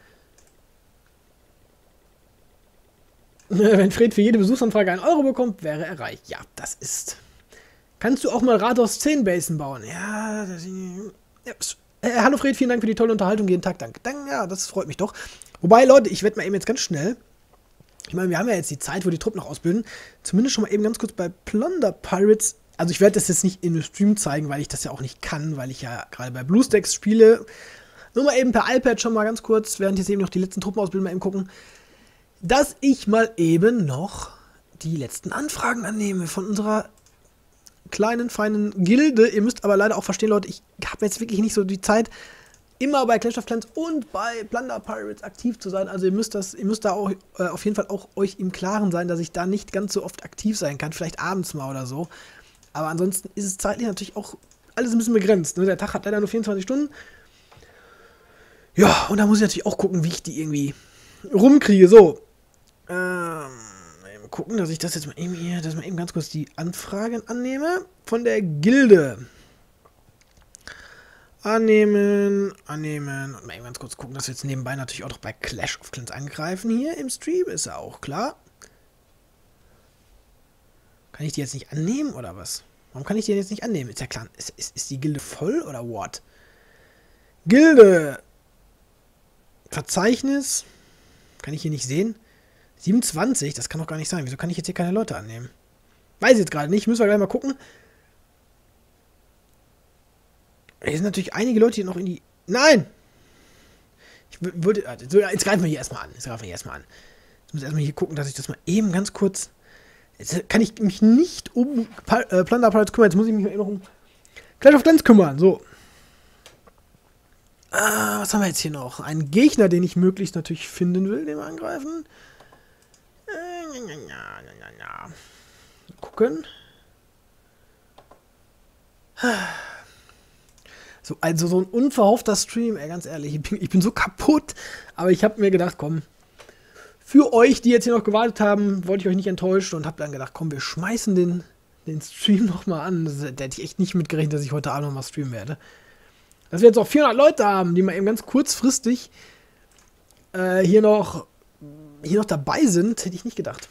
Wenn Fred für jede Besuchsanfrage 1 Euro bekommt, wäre er reich. Ja, das ist. Kannst du auch mal Rathaus 10 Basen bauen? Ja, hallo Fred, vielen Dank für die tolle Unterhaltung jeden Tag. Danke. Ja, das freut mich doch. Wobei, Leute, ich werde mal eben jetzt ganz schnell. Ich meine, wir haben ja jetzt die Zeit, wo die Truppen noch ausbilden. Zumindest schon mal eben ganz kurz bei Plunder Pirates. Also ich werde das jetzt nicht in einem Stream zeigen, weil ich das ja auch nicht kann, weil ich ja gerade bei BlueStacks spiele. Nur mal eben per iPad schon mal ganz kurz, während jetzt eben noch die letzten Truppen ausbilden, mal eben gucken, dass ich mal eben noch die letzten Anfragen annehme von unserer kleinen, feinen Gilde. Ihr müsst aber leider auch verstehen, Leute, ich habe jetzt wirklich nicht so die Zeit, immer bei Clash of Clans und bei Plunder Pirates aktiv zu sein. Also ihr müsst da auch auf jeden Fall auch euch im Klaren sein, dass ich da nicht ganz so oft aktiv sein kann. Vielleicht abends mal oder so. Aber ansonsten ist es zeitlich natürlich auch alles ein bisschen begrenzt. Ne? Der Tag hat leider nur 24 Stunden. Ja, und da muss ich natürlich auch gucken, wie ich die irgendwie rumkriege. So. Gucken, dass ich das jetzt mal eben hier, dass ich mal eben ganz kurz die Anfragen annehme von der Gilde. Annehmen. Und mal eben ganz kurz gucken, dass wir jetzt nebenbei natürlich auch noch bei Clash of Clans angreifen hier im Stream. Ist ja auch klar. Kann ich die jetzt nicht annehmen oder was? Warum kann ich die jetzt nicht annehmen? Ist ja klar. Ist die Gilde voll oder what? Gilde. Verzeichnis. Kann ich hier nicht sehen? 27? Das kann doch gar nicht sein. Wieso kann ich jetzt hier keine Leute annehmen? Weiß ich jetzt gerade nicht. Müssen wir gleich mal gucken. Hier sind natürlich einige Leute, die noch in die... Nein! Ich würde... Jetzt greifen wir hier erstmal an. Jetzt muss ich erstmal hier gucken, dass ich das mal eben ganz kurz... Jetzt kann ich mich nicht um Plunder Pirates kümmern. Jetzt muss ich mich mal eben noch um Clash of Clans kümmern. So. Was haben wir jetzt hier noch? Einen Gegner, den ich möglichst natürlich finden will, den wir angreifen. Gucken. So, also so ein unverhoffter Stream, ey, ganz ehrlich, ich bin so kaputt, aber ich habe mir gedacht, komm, für euch, die jetzt hier noch gewartet haben, wollte ich euch nicht enttäuschen und habe dann gedacht, komm, wir schmeißen den Stream nochmal an. Da hätte ich echt nicht mitgerechnet, dass ich heute Abend nochmal streamen werde. Dass wir jetzt auch 400 Leute haben, die mal eben ganz kurzfristig hier noch dabei sind, hätte ich nicht gedacht.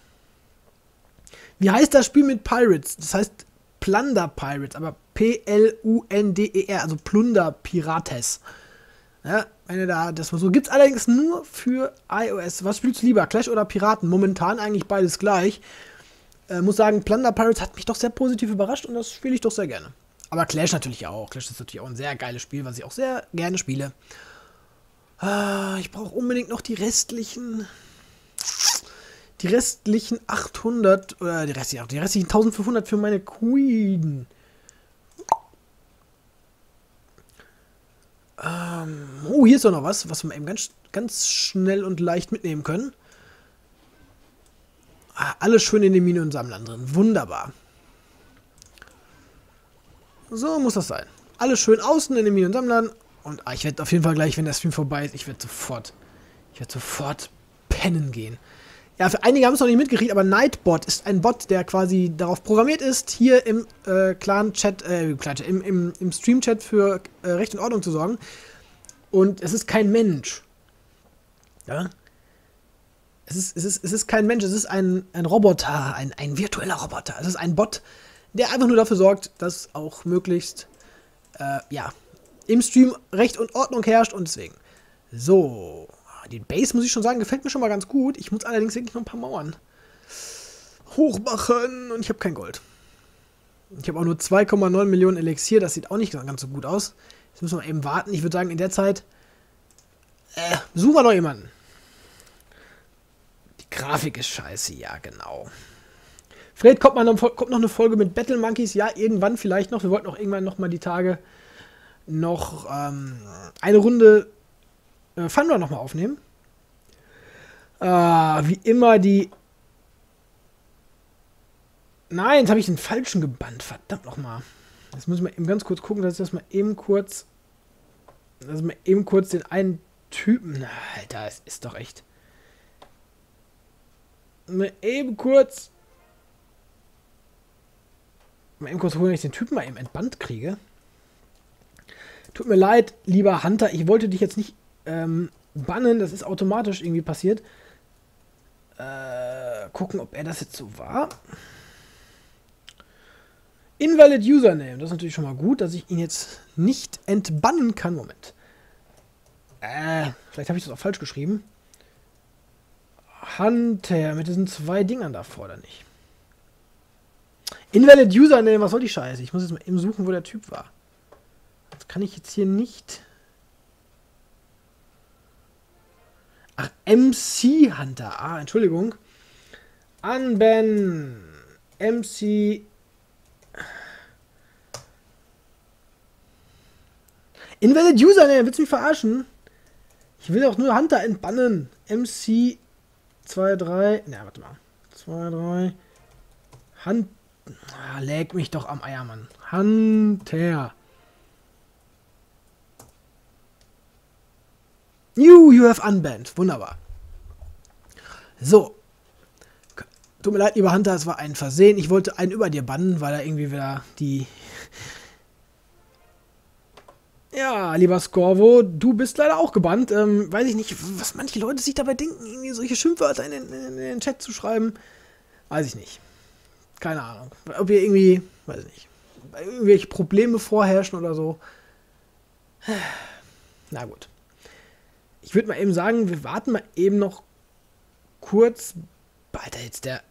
Wie heißt das Spiel mit Pirates? Das heißt Plunder Pirates, aber P-L-U-N-D-E-R, also Plunder Pirates. Ja, wenn ihr da das mal so. Gibt es allerdings nur für iOS. Was spielst du lieber, Clash oder Piraten? Momentan eigentlich beides gleich. Muss sagen, Plunder Pirates hat mich doch sehr positiv überrascht und das spiele ich doch sehr gerne. Aber Clash natürlich auch. Clash ist natürlich auch ein sehr geiles Spiel, was ich auch sehr gerne spiele. Ich brauche unbedingt noch die restlichen 800 oder die restlichen 1500 für meine Queen. Hier ist doch noch was wir eben ganz schnell und leicht mitnehmen können. Alles schön in den Minen und Sammlern drin. Wunderbar. So muss das sein. Alles schön außen in den Minen und Sammlern. Und ich werde auf jeden Fall gleich, wenn der Stream vorbei ist, ich werde sofort pennen gehen. Ja, für einige haben es noch nicht mitgekriegt, aber Nightbot ist ein Bot, der quasi darauf programmiert ist, hier im Clan-Chat, im Stream-Chat für Recht und Ordnung zu sorgen. Und es ist kein Mensch. Ja? Es ist kein Mensch, es ist ein Roboter, ein virtueller Roboter. Es ist ein Bot, der einfach nur dafür sorgt, dass auch möglichst, im Stream Recht und Ordnung herrscht und deswegen. So. Die Base, muss ich schon sagen, gefällt mir schon mal ganz gut. Ich muss allerdings wirklich noch ein paar Mauern hochmachen und ich habe kein Gold. Ich habe auch nur 2,9 Millionen Elixier, das sieht auch nicht ganz so gut aus. Jetzt müssen wir eben warten. Ich würde sagen, in der Zeit suchen wir noch jemanden. Die Grafik ist scheiße, ja, genau. Fred, kommt noch eine Folge mit Battle Monkeys? Ja, irgendwann vielleicht noch. Wir wollten auch irgendwann noch mal die Tage noch eine Runde Fun noch mal aufnehmen. Wie immer die... Nein, jetzt habe ich den falschen gebannt. Verdammt nochmal. Jetzt muss ich mal eben ganz kurz gucken, dass ich das mal eben kurz... den einen Typen... Na, Alter, es ist doch echt... Mal eben kurz holen, dass ich den Typen mal eben entbannt kriege. Tut mir leid, lieber Hunter, ich wollte dich jetzt nicht bannen, das ist automatisch irgendwie passiert. Gucken, ob er das jetzt so war. Invalid Username, das ist natürlich schon mal gut, dass ich ihn jetzt nicht entbannen kann. Moment. Vielleicht habe ich das auch falsch geschrieben. Hunter, mit diesen 2 Dingern davor, oder nicht? Invalid Username, was soll die Scheiße? Ich muss jetzt mal eben suchen, wo der Typ war. Das kann ich jetzt hier nicht... Ach, MC Hunter. Entschuldigung. Unban. MC. Invalid User, ne, willst du mich verarschen? Ich will doch nur Hunter entbannen. MC 23. Ne, warte mal. 23. Hunt. Ah, leg mich doch am Eier, Mann. Hunter. You have unbanned. Wunderbar. So. Tut mir leid, lieber Hunter, es war ein Versehen. Ich wollte einen über dir bannen, weil er irgendwie wieder die... Ja, lieber Scorvo, du bist leider auch gebannt. Weiß ich nicht, was manche Leute sich dabei denken, irgendwie solche Schimpfwörter in den Chat zu schreiben. Weiß ich nicht. Keine Ahnung. Ob ihr irgendwie, weiß ich nicht, irgendwelche Probleme vorherrschen oder so. Na gut. Ich würde mal eben sagen, wir warten mal eben noch kurz. Alter, jetzt der...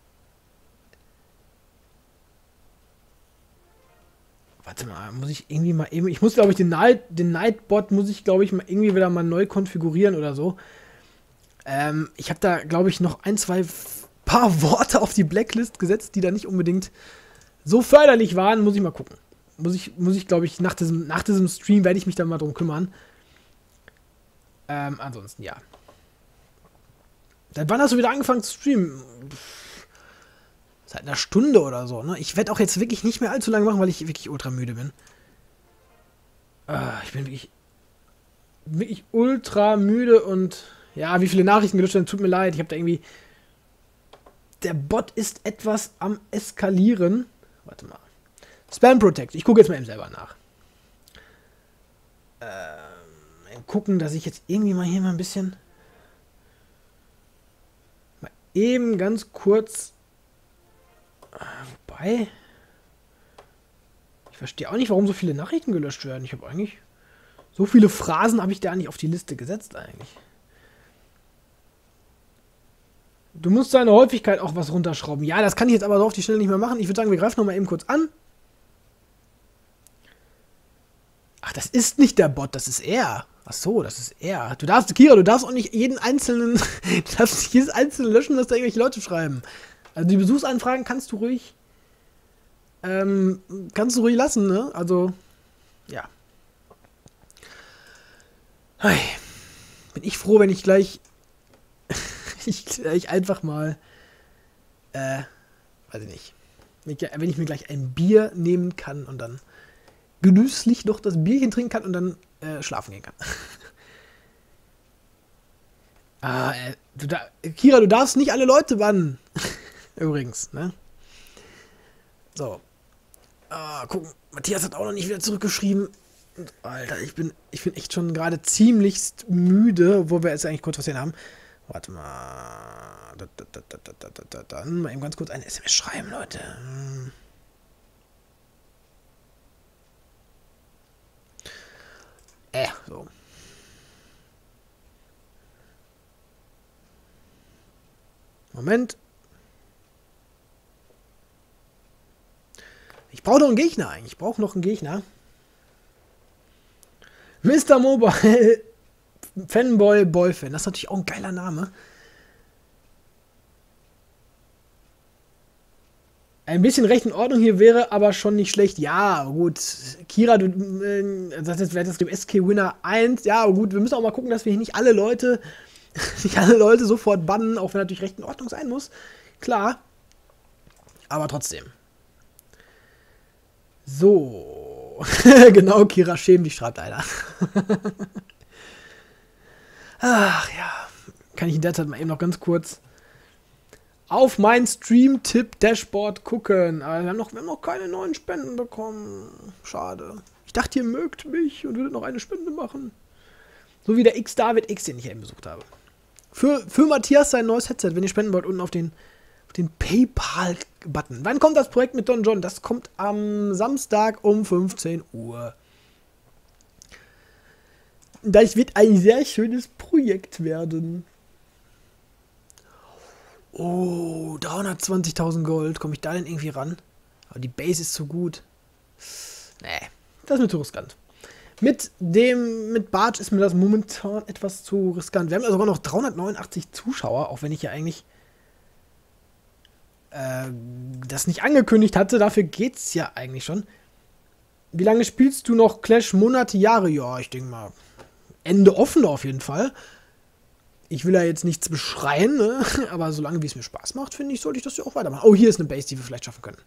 Warte mal, muss ich irgendwie mal eben... Ich muss, glaube ich, den Nightbot muss ich, glaube ich, mal irgendwie wieder mal neu konfigurieren oder so. Ich habe da, glaube ich, noch paar Worte auf die Blacklist gesetzt, die da nicht unbedingt so förderlich waren. Muss ich mal gucken. Muss ich, glaube ich, nach diesem Stream werde ich mich da mal drum kümmern. Ansonsten, ja. Seit wann hast du wieder angefangen zu streamen? Seit einer Stunde oder so, ne? Ich werde auch jetzt wirklich nicht mehr allzu lange machen, weil ich wirklich ultra müde bin. Ich bin wirklich ultra müde und ja, wie viele Nachrichten gelöscht werden, tut mir leid. Ich habe da irgendwie... Der Bot ist etwas am Eskalieren. Warte mal. Spam Protect. Ich gucke jetzt mal eben selber nach. Gucken, dass ich jetzt irgendwie mal hier mal ein bisschen... Mal eben ganz kurz... Wobei... Ich verstehe auch nicht, warum so viele Nachrichten gelöscht werden. Ich habe eigentlich... So viele Phrasen habe ich da nicht auf die Liste gesetzt eigentlich. Du musst deine Häufigkeit auch was runterschrauben. Ja, das kann ich jetzt aber so auf die Schnelle nicht mehr machen. Ich würde sagen, wir greifen nochmal eben kurz an. Ach, das ist nicht der Bot, das ist er. Ach so, das ist er. Kira, du darfst auch nicht jeden einzelnen... du darfst nicht jedes einzelne löschen, was da irgendwelche Leute schreiben. Also die Besuchsanfragen kannst du ruhig... lassen, ne? Also, ja. Hey. Bin ich froh, wenn ich gleich... ich einfach mal... weiß ich nicht. Wenn ich mir gleich ein Bier nehmen kann und dann genüsslich noch das Bierchen trinken kann und dann schlafen gehen kann. Kira, du darfst nicht alle Leute bannen. Übrigens, ne? So. Gucken. Matthias hat auch noch nicht wieder zurückgeschrieben. Und, Alter, ich bin echt schon gerade ziemlichst müde, wo wir jetzt eigentlich kurz was hin haben. Warte mal. Dann mal eben ganz kurz eine SMS schreiben, Leute. So. Moment. Ich brauche noch einen Gegner eigentlich. Ich brauche noch einen Gegner. Mr. Mobile Fanboy Boyfan. Das ist natürlich auch ein geiler Name. Ein bisschen Recht in Ordnung hier wäre aber schon nicht schlecht. Ja, gut. Kira, du das wäre das dem SK-Winner 1. Ja, gut, wir müssen auch mal gucken, dass wir hier nicht alle Leute sofort bannen, auch wenn natürlich Recht in Ordnung sein muss. Klar. Aber trotzdem. So. Genau, Kira, schäm dich, schreibt einer. Ach ja. Kann ich in der Zeit mal eben noch ganz kurz auf mein Stream-Tipp-Dashboard gucken. Aber wir haben noch keine neuen Spenden bekommen. Schade. Ich dachte, ihr mögt mich und würdet noch eine Spende machen. So wie der X-David X, den ich eben besucht habe. Für Matthias sein neues Headset, wenn ihr spenden wollt, unten auf den PayPal-Button. Wann kommt das Projekt mit Don John? Das kommt am Samstag um 15 Uhr. Das wird ein sehr schönes Projekt werden. Oh, 320.000 Gold. Komme ich da denn irgendwie ran? Aber die Base ist zu gut. Nee, das ist mir zu riskant. Mit Bartsch ist mir das momentan etwas zu riskant. Wir haben ja sogar noch 389 Zuschauer, auch wenn ich ja eigentlich das nicht angekündigt hatte. Dafür geht's ja eigentlich schon. Wie lange spielst du noch Clash? Monate, Jahre? Ja, ich denke mal, Ende offen auf jeden Fall. Ich will ja jetzt nichts beschreien, ne? Aber solange wie es mir Spaß macht, finde ich, sollte ich das ja auch weitermachen. Oh, hier ist eine Base, die wir vielleicht schaffen können.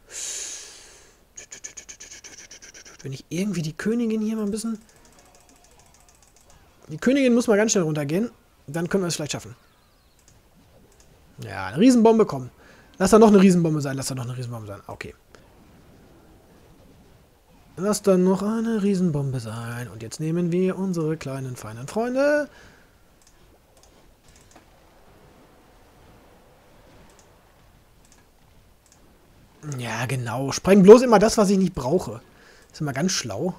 Wenn ich irgendwie die Königin hier mal ein bisschen... Die Königin muss mal ganz schnell runtergehen. Dann können wir es vielleicht schaffen. Ja, eine Riesenbombe, komm. Lass da noch eine Riesenbombe sein, lass da noch eine Riesenbombe sein. Okay. Lass dann noch eine Riesenbombe sein. Und jetzt nehmen wir unsere kleinen, feinen Freunde. Ja, genau. Spreng bloß immer das, was ich nicht brauche. Ist immer ganz schlau.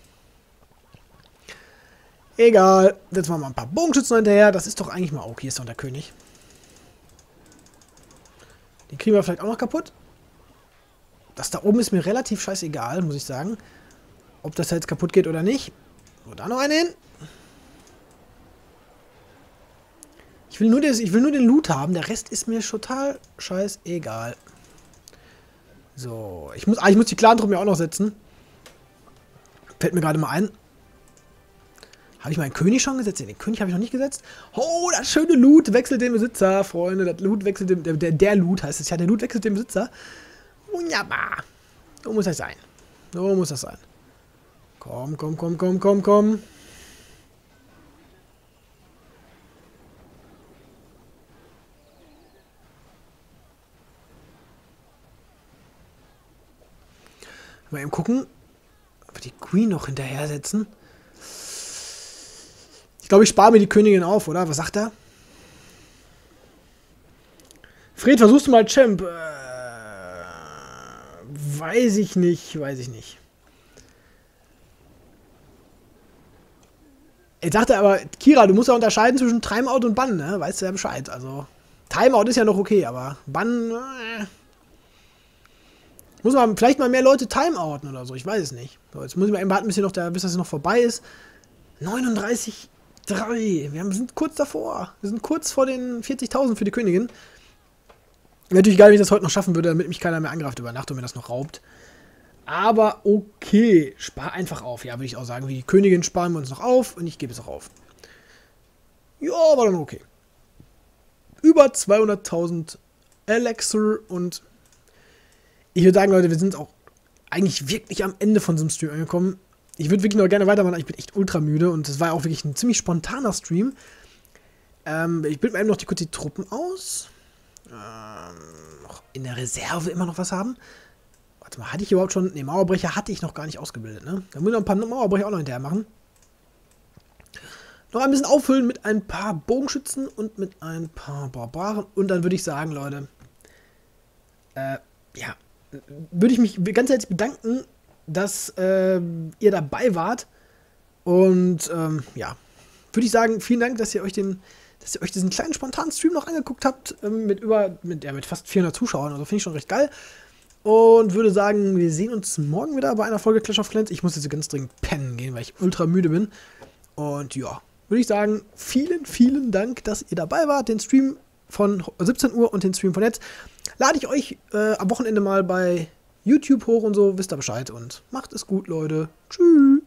Egal. Jetzt machen wir ein paar Bogenschützen hinterher. Das ist doch eigentlich mal... Oh, hier ist doch der König. Den kriegen wir vielleicht auch noch kaputt. Das da oben ist mir relativ scheißegal, muss ich sagen. Ob das jetzt kaputt geht oder nicht. So, da noch einen hin. Ich will nur den Loot haben. Der Rest ist mir total scheißegal. So, ich muss die Clan-Truppe mir auch noch setzen. Fällt mir gerade mal ein. Habe ich meinen König schon gesetzt? Den König habe ich noch nicht gesetzt. Oh, das schöne Loot wechselt den Besitzer, Freunde. Das Loot wechselt den... Der Loot heißt es ja. Der Loot wechselt den Besitzer. Wunderbar. So muss das sein. So muss das sein. Komm, komm, komm, komm, komm, komm. Mal eben gucken, ob wir die Queen noch hinterher setzen. Ich glaube, ich spare mir die Königin auf, oder? Was sagt er? Fred, versuchst du mal Champ? Weiß ich nicht, weiß ich nicht. Jetzt sagt er aber, Kira, du musst ja unterscheiden zwischen Timeout und Bann, ne? Weißt du ja Bescheid. Also, Timeout ist ja noch okay, aber Bann... Muss man vielleicht mal mehr Leute timeouten oder so, ich weiß es nicht. So, jetzt muss ich mal eben warten, bis das noch vorbei ist. 39,3. Wir sind kurz davor. Wir sind kurz vor den 40.000 für die Königin. Wäre natürlich geil, wenn ich das heute noch schaffen würde, damit mich keiner mehr angreift über Nacht und mir das noch raubt. Aber okay, spar einfach auf. Ja, würde ich auch sagen, wie die Königin sparen wir uns noch auf und ich gebe es auch auf. Ja, war dann okay. Über 200.000 Elixir und ich würde sagen, Leute, wir sind auch eigentlich wirklich am Ende von so einem Stream angekommen. Ich würde wirklich noch gerne weitermachen, aber ich bin echt ultra müde und es war auch wirklich ein ziemlich spontaner Stream. Ich bilde mir eben noch kurz die Truppen aus. Noch in der Reserve immer noch was haben. Warte mal, hatte ich überhaupt schon... Ne, Mauerbrecher hatte ich noch gar nicht ausgebildet, ne? Da muss ich noch ein paar Mauerbrecher auch noch hinterher machen. Noch ein bisschen auffüllen mit ein paar Bogenschützen und mit ein paar Barbaren. Und dann würde ich sagen, Leute, ja, würde ich mich ganz herzlich bedanken, dass ihr dabei wart. Und ja, würde ich sagen, vielen Dank, dass ihr euch diesen kleinen spontanen Stream noch angeguckt habt, mit fast 400 Zuschauern. Also finde ich schon recht geil. Und würde sagen, wir sehen uns morgen wieder bei einer Folge Clash of Clans. Ich muss jetzt ganz dringend pennen gehen, weil ich ultra müde bin. Und ja, würde ich sagen, vielen, vielen Dank, dass ihr dabei wart. Den Stream von 17 Uhr und den Stream von jetzt lade ich euch am Wochenende mal bei YouTube hoch und so. Wisst ihr Bescheid und macht es gut, Leute. Tschüss.